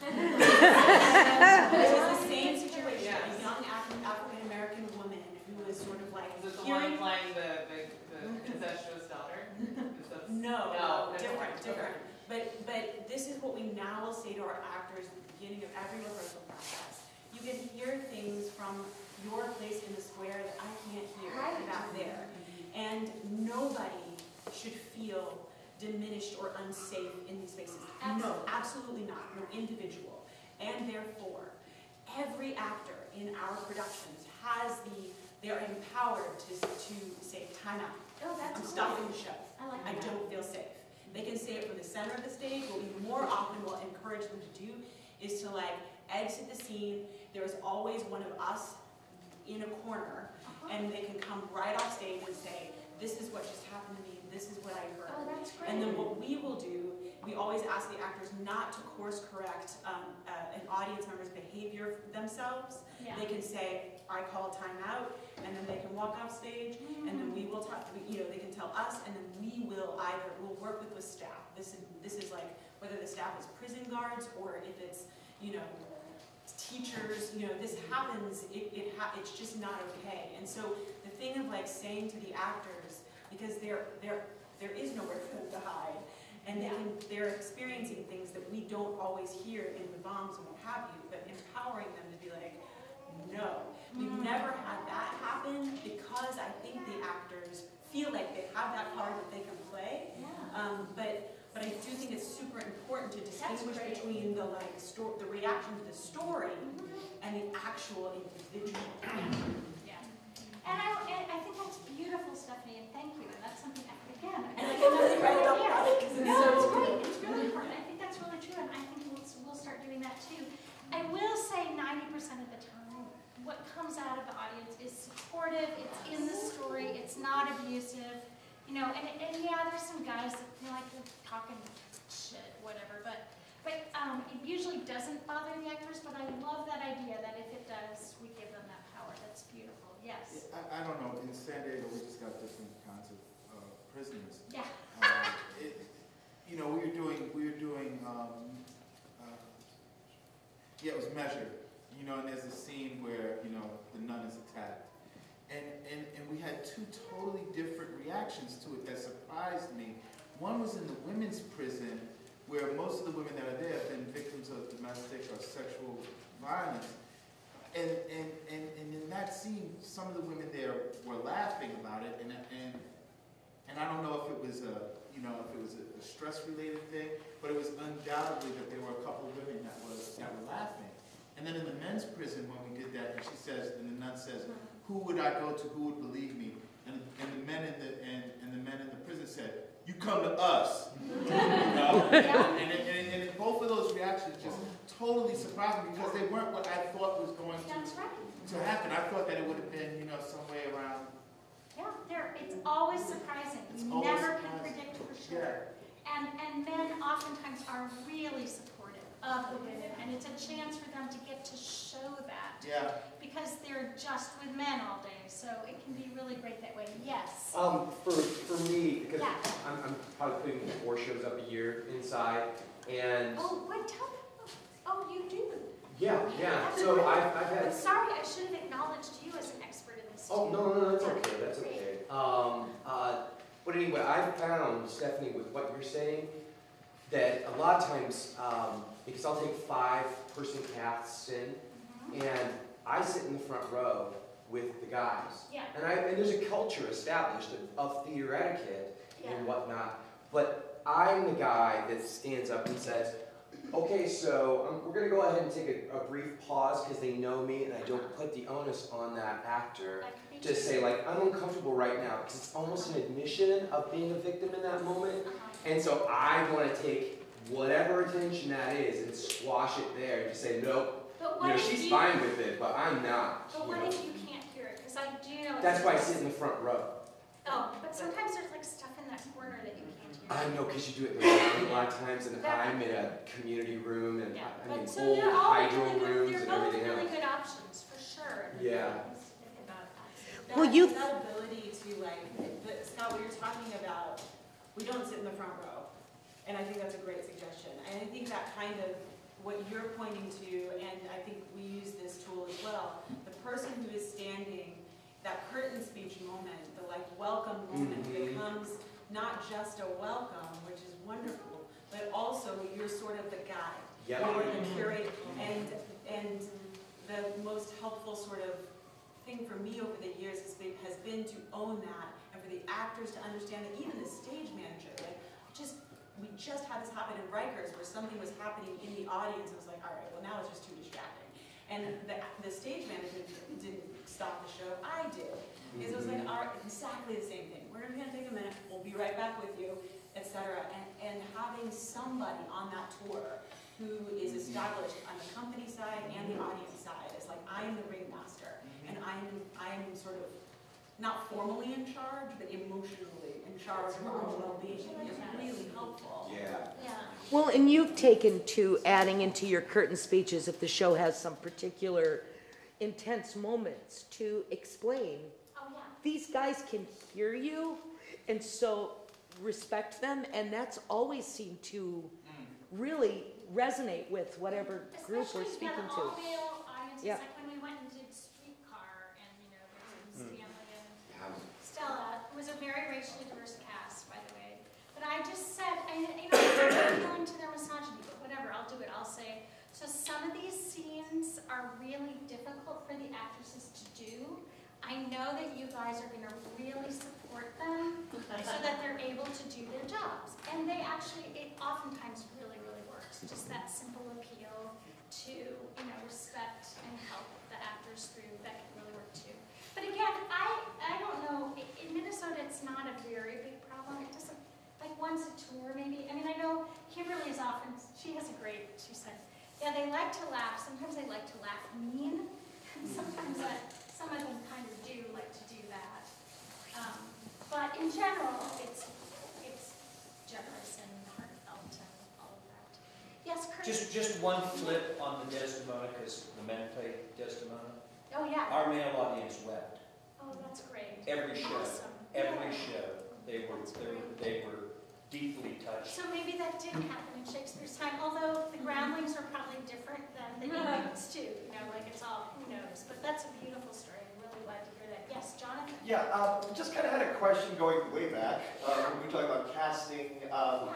It was the same situation, a young Af- African-American woman who was sort of like Is it the hearing. one playing the, the, the incestuous daughter? Is that- No, No, no, different, okay. different. But, but this is what we now will say to our actors at the beginning of every rehearsal process. You can hear things from your place in the square that I can't hear back there. And nobody should feel diminished or unsafe in these spaces. No, absolutely not, no individual. And therefore, every actor in our productions has the, they're empowered to, to say, time out. Oh, that's I'm cool. stopping the show. I like I that. don't feel safe. They can say it from the center of the stage. What we more often will encourage them to do is to like exit the scene. There is always one of us in a corner, Uh-huh. and they can come right off stage and say, this is what just happened to me, this is what I heard. Oh, that's great. And then what we will do, we always ask the actors not to course correct um, uh, an audience member's behavior themselves. Yeah. They can say, I call a timeout, and then they can walk off stage, and then we will talk, you know, they can tell us, and then we will either, we'll work with the staff. This is, this is like, whether the staff is prison guards, or if it's, you know, teachers, you know, this happens, it, it ha it's just not okay. And so the thing of like saying to the actors, because there, there, there is nowhere for them to hide, and they can, they're experiencing things that we don't always hear in the bombs and what have you, but empowering them to be like, no. We've never had that happen because I think the actors feel like they have that card that they can play. Um, but but I do think it's super important to distinguish between the like sto the reaction to the story and the actual individual. Yeah. And I, and I think that's beautiful, Stephanie, and thank you. And that's something, I- again, And I can nothing right about yeah. that, 'cause it's No, so- it's great. It's really important. I think that's really true, and I think we'll, we'll start doing that too. I will say ninety percent of the time, what comes out of the audience is supportive, it's in the story, it's not abusive, you know, and, and yeah, there's some guys that feel like they're talking shit, whatever, but, but um, it usually doesn't bother the actors, but I love that idea that if it does, we give them that power. That's beautiful, yes. I, I don't know, in San Diego, we just got different kinds of uh, prisoners. Yeah. Uh, it, you know, we were doing, we were doing, um, uh, yeah, it was Measured, you know, and there's a scene where, you know, the nun is attacked. And, and, and we had two totally different reactions to it that surprised me. One was in the women's prison, where most of the women that are there have been victims of domestic or sexual violence. And, and, and, and in that scene, some of the women there were laughing about it, and, and, and I don't know if it was a, you know, if it was a, a stress-related thing, but it was undoubtedly that there were a couple of women that was that were laughing. And then in the men's prison, when we did that, and she says, and the nun says, "Who would I go to? Who would believe me?" And, and the men in the and, and the men in the prison said, "You come to us." You know? and, and, and, and both of those reactions just totally surprised me because they weren't what I thought was going to, to happen. I thought that it would have been, you know, some way around. Yeah, there, it's always surprising. It's You always never can surprising. predict for sure. And, and men oftentimes are really supportive of the women, and it's a chance for them to get to show that. Yeah. Because they're just with men all day, so it can be really great that way. Yes? Um, for, for me, because Yeah. I'm, I'm probably putting four shows up a year inside, and Oh, what, tell me, oh, you do? yeah, yeah, That's so great. I've, I've But had, sorry, I should have acknowledged you as an expert in this. oh, too. no, no, no, that's okay, that's okay. Um, uh, but anyway, I've found, Stephanie, with what you're saying, that a lot of times, um, because I'll take five person casts in, Mhm. and I sit in the front row with the guys. Yeah. And I, and there's a culture established of, of theater etiquette Yeah. and whatnot, but I'm the guy that stands up and says, okay, so um, we're gonna go ahead and take a, a brief pause because they know me and I don't put the onus on that actor That could be to true. say like, I'm uncomfortable right now because it's almost an admission of being a victim in that moment. Uh-huh. And so I wanna take whatever attention that is and squash it there and just say, nope, But you what know, if she's you- fine with it, but I'm not. But you what know. if you can't hear it? Because I do know. That's it's- why I sit in the front row. Oh, but sometimes there's like stuff in that corner that you can't hear. I know, because you do it in the room a lot of times, and That- I'm in a community room, and Yeah, I mean, but so old they're all hydro really good, rooms they're and both everything really else. good options, for sure. Yeah. Think about that. That, Well, you- that ability to like, the, Scott, what you're talking about, we don't sit in the front row, and I think that's a great suggestion. And I think that kind of what you're pointing to, and I think we use this tool as well. The person who is standing, that curtain speech moment, the like welcome moment, Mhm. becomes not just a welcome, which is wonderful, but also you're sort of the guide. Yep. You're the curator, and and the most helpful sort of thing for me over the years has been, has been to own that, and for the actors to understand that, even the stage manager, like, just, we just had this happen in Rikers, where something was happening in the audience, it was like, all right, well, now it's just too distracting. And the, the stage manager didn't stop the show, I did. Because it was like, all right, exactly the same thing. We're gonna take a minute, we'll be right back with you, et cetera. And, and having somebody on that tour who is established on the company side and the audience side is like, I am the ringmaster, and I'm, I'm sort of, not formally in charge, but emotionally in charge of our well-being, is really helpful. Yeah. Yeah. Well, and you've taken to adding into your curtain speeches, if the show has some particular intense moments, to explain, Oh, yeah. these guys can hear you, and so respect them, and that's always seemed to really resonate with whatever group we're Especially, speaking yeah, the to. all-male audiences, Yeah. like when we went and did Streetcar, and, you know, there was Mm. Stanley and Stella. It was a very racially diverse cast, by the way. But I just said, I, you know, I'm appealing to their misogyny, but whatever, I'll do it. I'll say, so some of these scenes are really difficult for the actresses to do. I know that you guys are going to really support them so that they're able to do their jobs. And they actually, it oftentimes really, really works. Just that simple appeal to, you know, respect and help the actors through, that can really work too. But again, I, I don't know, I- in Minnesota it's not a very big problem. It doesn't, like once a tour maybe. I mean, I know Kimberly is often, she has a great, she said, yeah, they like to laugh. Sometimes they like to laugh mean. And sometimes that, some of them kind of do like to do that. Um, but in general, it's, it's generous and heartfelt and all of that. Yes, Kurt? Just, just one flip on the Desdemona, because the men play Desdemona. Oh, yeah. Our male audience wept. Oh, that's great. Every show, Awesome. every Yeah. show, they were, they were, they were deeply touched. So maybe that did happen in Shakespeare's time, although the groundlings are probably different than the Indians too, you know, like it's all, who knows, but that's a beautiful story, I'm really glad to hear that. Yes, Jonathan? Yeah, um, just kind of had a question going way back, uh, when we were talking about casting, um,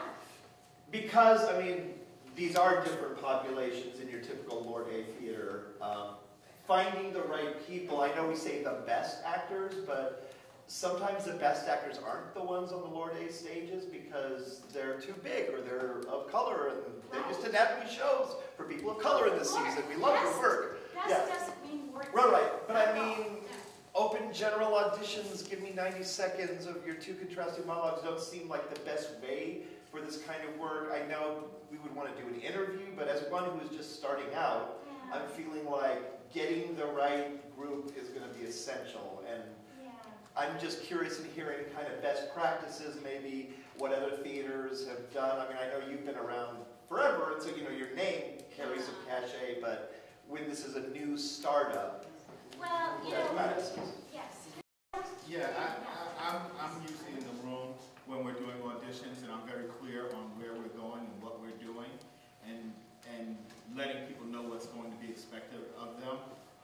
because, I mean, these are different populations in your typical Lord A theater, um, finding the right people, I know we say the best actors, but sometimes the best actors aren't the ones on the Lourdes stages because they're too big or they're of color, and they just didn't have any shows for people of color in this season. We love your work. Best Yeah. doesn't mean work. Right, right. But I mean, open general auditions, give me ninety seconds of your two contrasting monologues don't seem like the best way for this kind of work. I know we would want to do an interview, but as one who is just starting out, Yeah. I'm feeling like getting the right group is going to be essential. And Yeah. I'm just curious in hearing kind of best practices, maybe what other theaters have done. I mean, I know you've been around forever, and so you know your name carries some cachet, but when this is a new startup, Well, you best know, practices. yes. Yeah, I, I, I'm, I'm usually in the room when we're doing auditions, and I'm very clear on where we're going and what we're doing, and, and letting people know what's going to be expected of them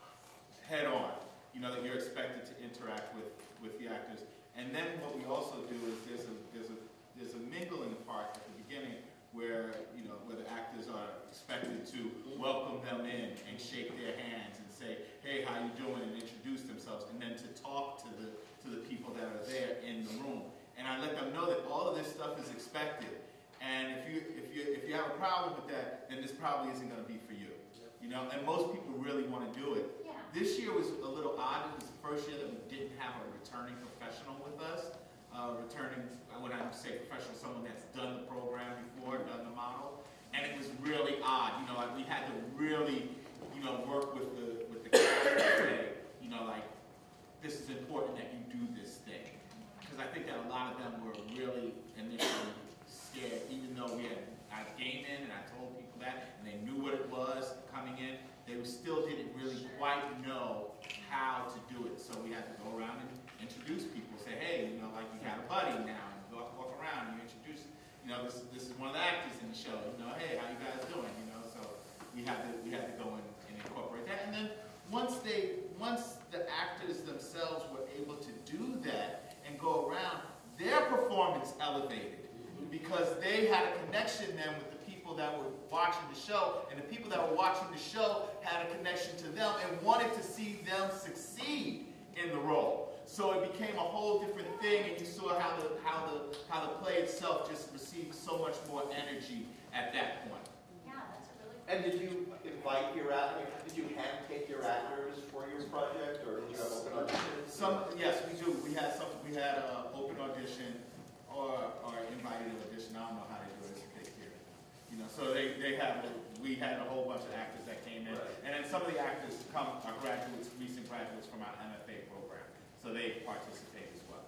head on. You know, that you're expected to interact with, with the actors. And then what we also do is there's a, there's a, there's a mingling part at the beginning where, you know, where the actors are expected to welcome them in and shake their hands and say, hey, how you doing, and introduce themselves, and then to talk to the, to the people that are there in the room. And I let them know that all of this stuff is expected. And if you, if you, if you have a problem with that, then this probably isn't going to be for you. You know, and most people really want to do it. Yeah. This year was a little odd. It was the first year that we didn't have a returning professional with us. Uh, returning, when I say professional, someone that's done the program before, done the model. And it was really odd. You know, like we had to really, you know, work with the with the cast and say, you know, like, this is important that you do this thing. Because I think that a lot of them were really initially scared, even though we had, I came in and I told people that, and they knew what it was coming in, they still didn't really quite know how to do it. So we had to go around and introduce people, say, hey, you know, like you got a buddy now, and go walk around and you introduce, you know, this, this is one of the actors in the show, you know, hey, how you guys doing, you know, so we had to, we had to go in and incorporate that. And then once they, once the actors themselves were able to do that and go around, their performance elevated because they had a connection then with the people that were watching the show, and the people that were watching the show had a connection to them and wanted to see them succeed in the role. So it became a whole different thing, and you saw how the how the how the play itself just received so much more energy at that point. Yeah, that's a really. And did you invite your actors? Did you handpick your actors for your project, or did you have open auditions? Some, yes, we do. We had some. We had an open audition or or invited audition. I don't know how they do it. It's a big theater, you know. So they they have. We had a whole bunch of actors that came in, Right. and then some of the actors come are graduates, recent graduates from our M F A program, so they participate as well.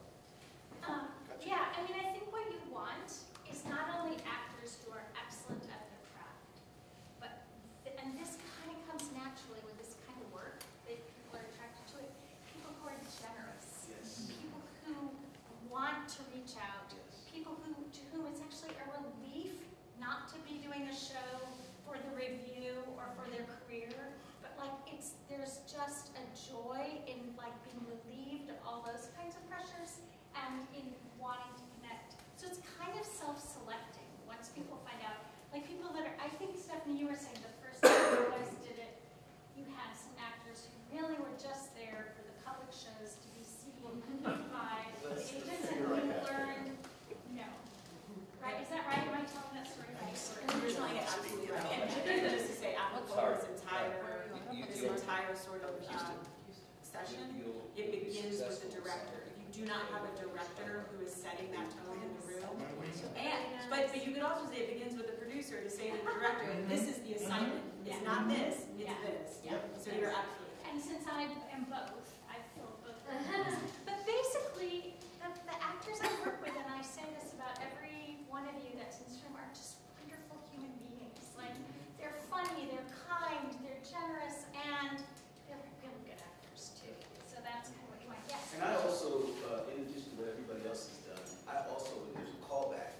Um, yeah, I mean, I think what you want is not only actors who are excellent at their craft, but, th- and this kind of comes naturally with this kind of work, that people are attracted to it, people who are generous, Yes. people who want to reach out, people who, to whom it's actually a relief not to be doing a show for the review or for their career, but like it's, there's just a joy in like being relieved of all those kinds of pressures and in wanting to connect. So it's kind of self-selecting once people find out. Like people that are, I think Stephanie, you were saying the first time you guys did it, you had some actors who really were just there for the public shows to be seen by the agents and we learned, no. Right, is that right? Am I telling that story right? You're telling it absolutely right. And and just to say, applicable this entire, this entire sort of um, session, it begins with the director. If you do not have a director who is setting that tone in the room, and, but, but you could also say it begins with the producer to say to the director, this is the assignment. It's not this, it's this. So you're absolutely. And since I am both, I feel both. But basically, the, the actors I work with, and I say this about every one of you that's in this room, are just wonderful human beings. Like, they're funny, they're kind, they're generous, and they're really good actors, too. So that's kind of what you want. Yes? And I also, uh, in addition to what everybody else has done, I also, when there's a callback,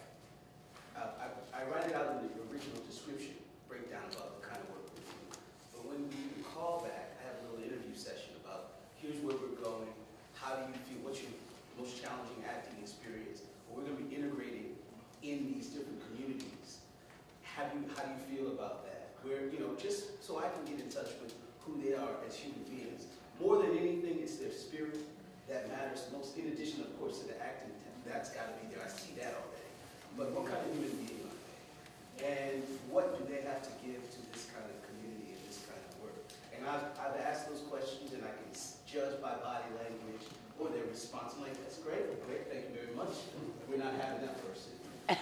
I, I, I write it out in the original description, breakdown about the kind of work we do. But when we do the callback, I have a little interview session about, here's where we're going, how do you feel, what's your most challenging acting experience? Or we're going to be integrating in these different communities. How do you, how do you feel about that? Where, you know, just so I can get in touch with who they are as human beings. More than anything, it's their spirit, that matters most, in addition, of course, to the acting, that's gotta be there, I see that already. But what kind of human being are they? And what do they have to give to this kind of community and this kind of work? And I've, I've asked those questions and I can s- judge by body language or their response. I'm like, that's great, great, thank you very much. We're not having that person.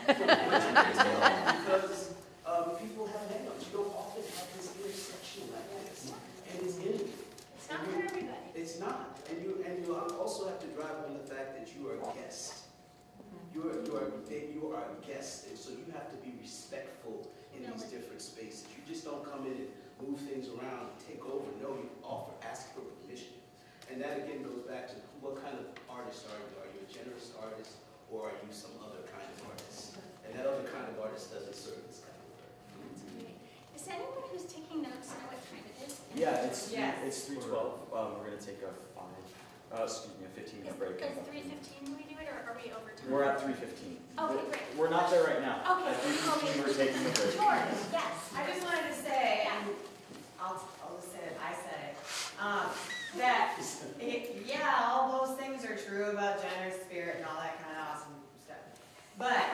Because um, people have hang-ups. You don't often have this intersection like this. And it's in you. It's not for everybody. It's not. And you and you also have to drive home the fact that you are a guest. You are, you are, you are a guest, and so you have to be respectful in these different spaces. You just don't come in and move things around and take over. No, you offer, ask for permission. And that again goes back to what kind of artist are you? Are you a generous artist, or are you some other kind of artist? And that other kind of artist doesn't serve this kind of work. Is anyone who's taking notes know what time it is? Yeah, it's, Yes. it's three twelve. Um, we're gonna take a five, uh, excuse me, a fifteen minute break. Is three fifteen we do it, or are we over time? We're at three fifteen. Okay, great. We're not there right now. Okay. At three fifteen, we're taking a break. Sure, yes. I just wanted to say, and I'll, I'll just say it, I said it, um, that, it, yeah, all those things are true about generous spirit and all that kind of awesome stuff. But,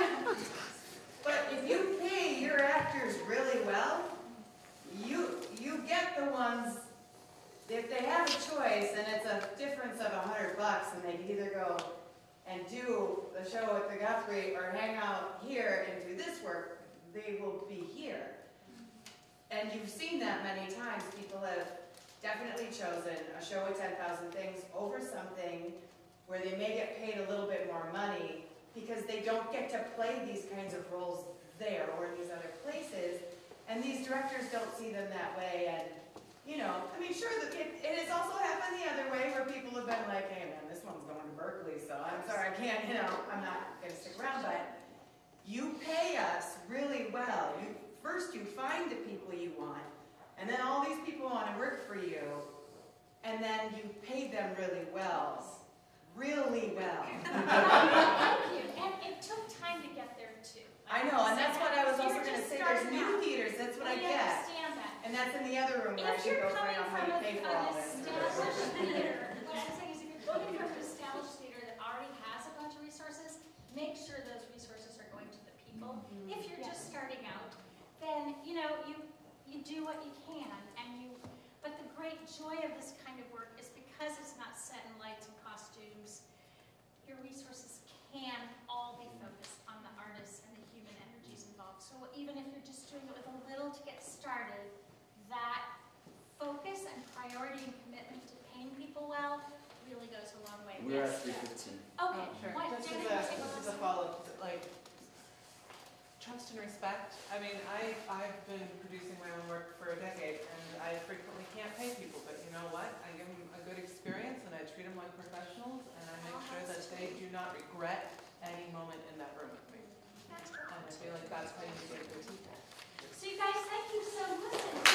but if you pay your actors really well, you, you get the ones, if they have a choice and it's a difference of a hundred bucks and they can either go and do the show at the Guthrie or hang out here and do this work, they will be here. And you've seen that many times. People have definitely chosen a show with ten thousand things over something where they may get paid a little bit more money because they don't get to play these kinds of roles there or in these other places. And these directors don't see them that way. And, you know, I mean, sure, that it, it has also happened the other way where people have been like, hey man, this one's going to Berkeley, so I'm sorry, I can't, you know, I'm not going to stick around. But you pay us really well. You, first you find the people you want, and then all these people want to work for you, and then you pay them really well. Really well. Thank you. And it took time to get there too. I know, and that's what I was also You're going to just say. There's starting new out. theaters, that's what I We get. understand that. And that's in the other room where I If should you're go find coming out how from you a- pay for all an this. established theater, what I'm saying is if you're coming from an established theater that already has a bunch of resources, make sure those resources are going to the people. If you're just starting out, then, you know, you, you do what you can, and you, but the great joy of this kind of work is because it's not set in lights and costumes, your resources can all be focused on the artists and the human energies involved. So even if you're just doing it with a little to get started, that focus and priority and commitment to paying people well really goes a long way. We're at Yes, three Deb. fifteen. Okay, Sure. what, Just Jenny, as a, take just as us a follow-up, like, trust and respect. I mean, I, I've been producing my own work for a decade, and I frequently can't pay people, but you know what? I give them a good experience, and I treat them like professionals, and I make sure that they do not regret any moment in that room with me. That's And I feel like that's how you get good people. So you guys, thank you so much.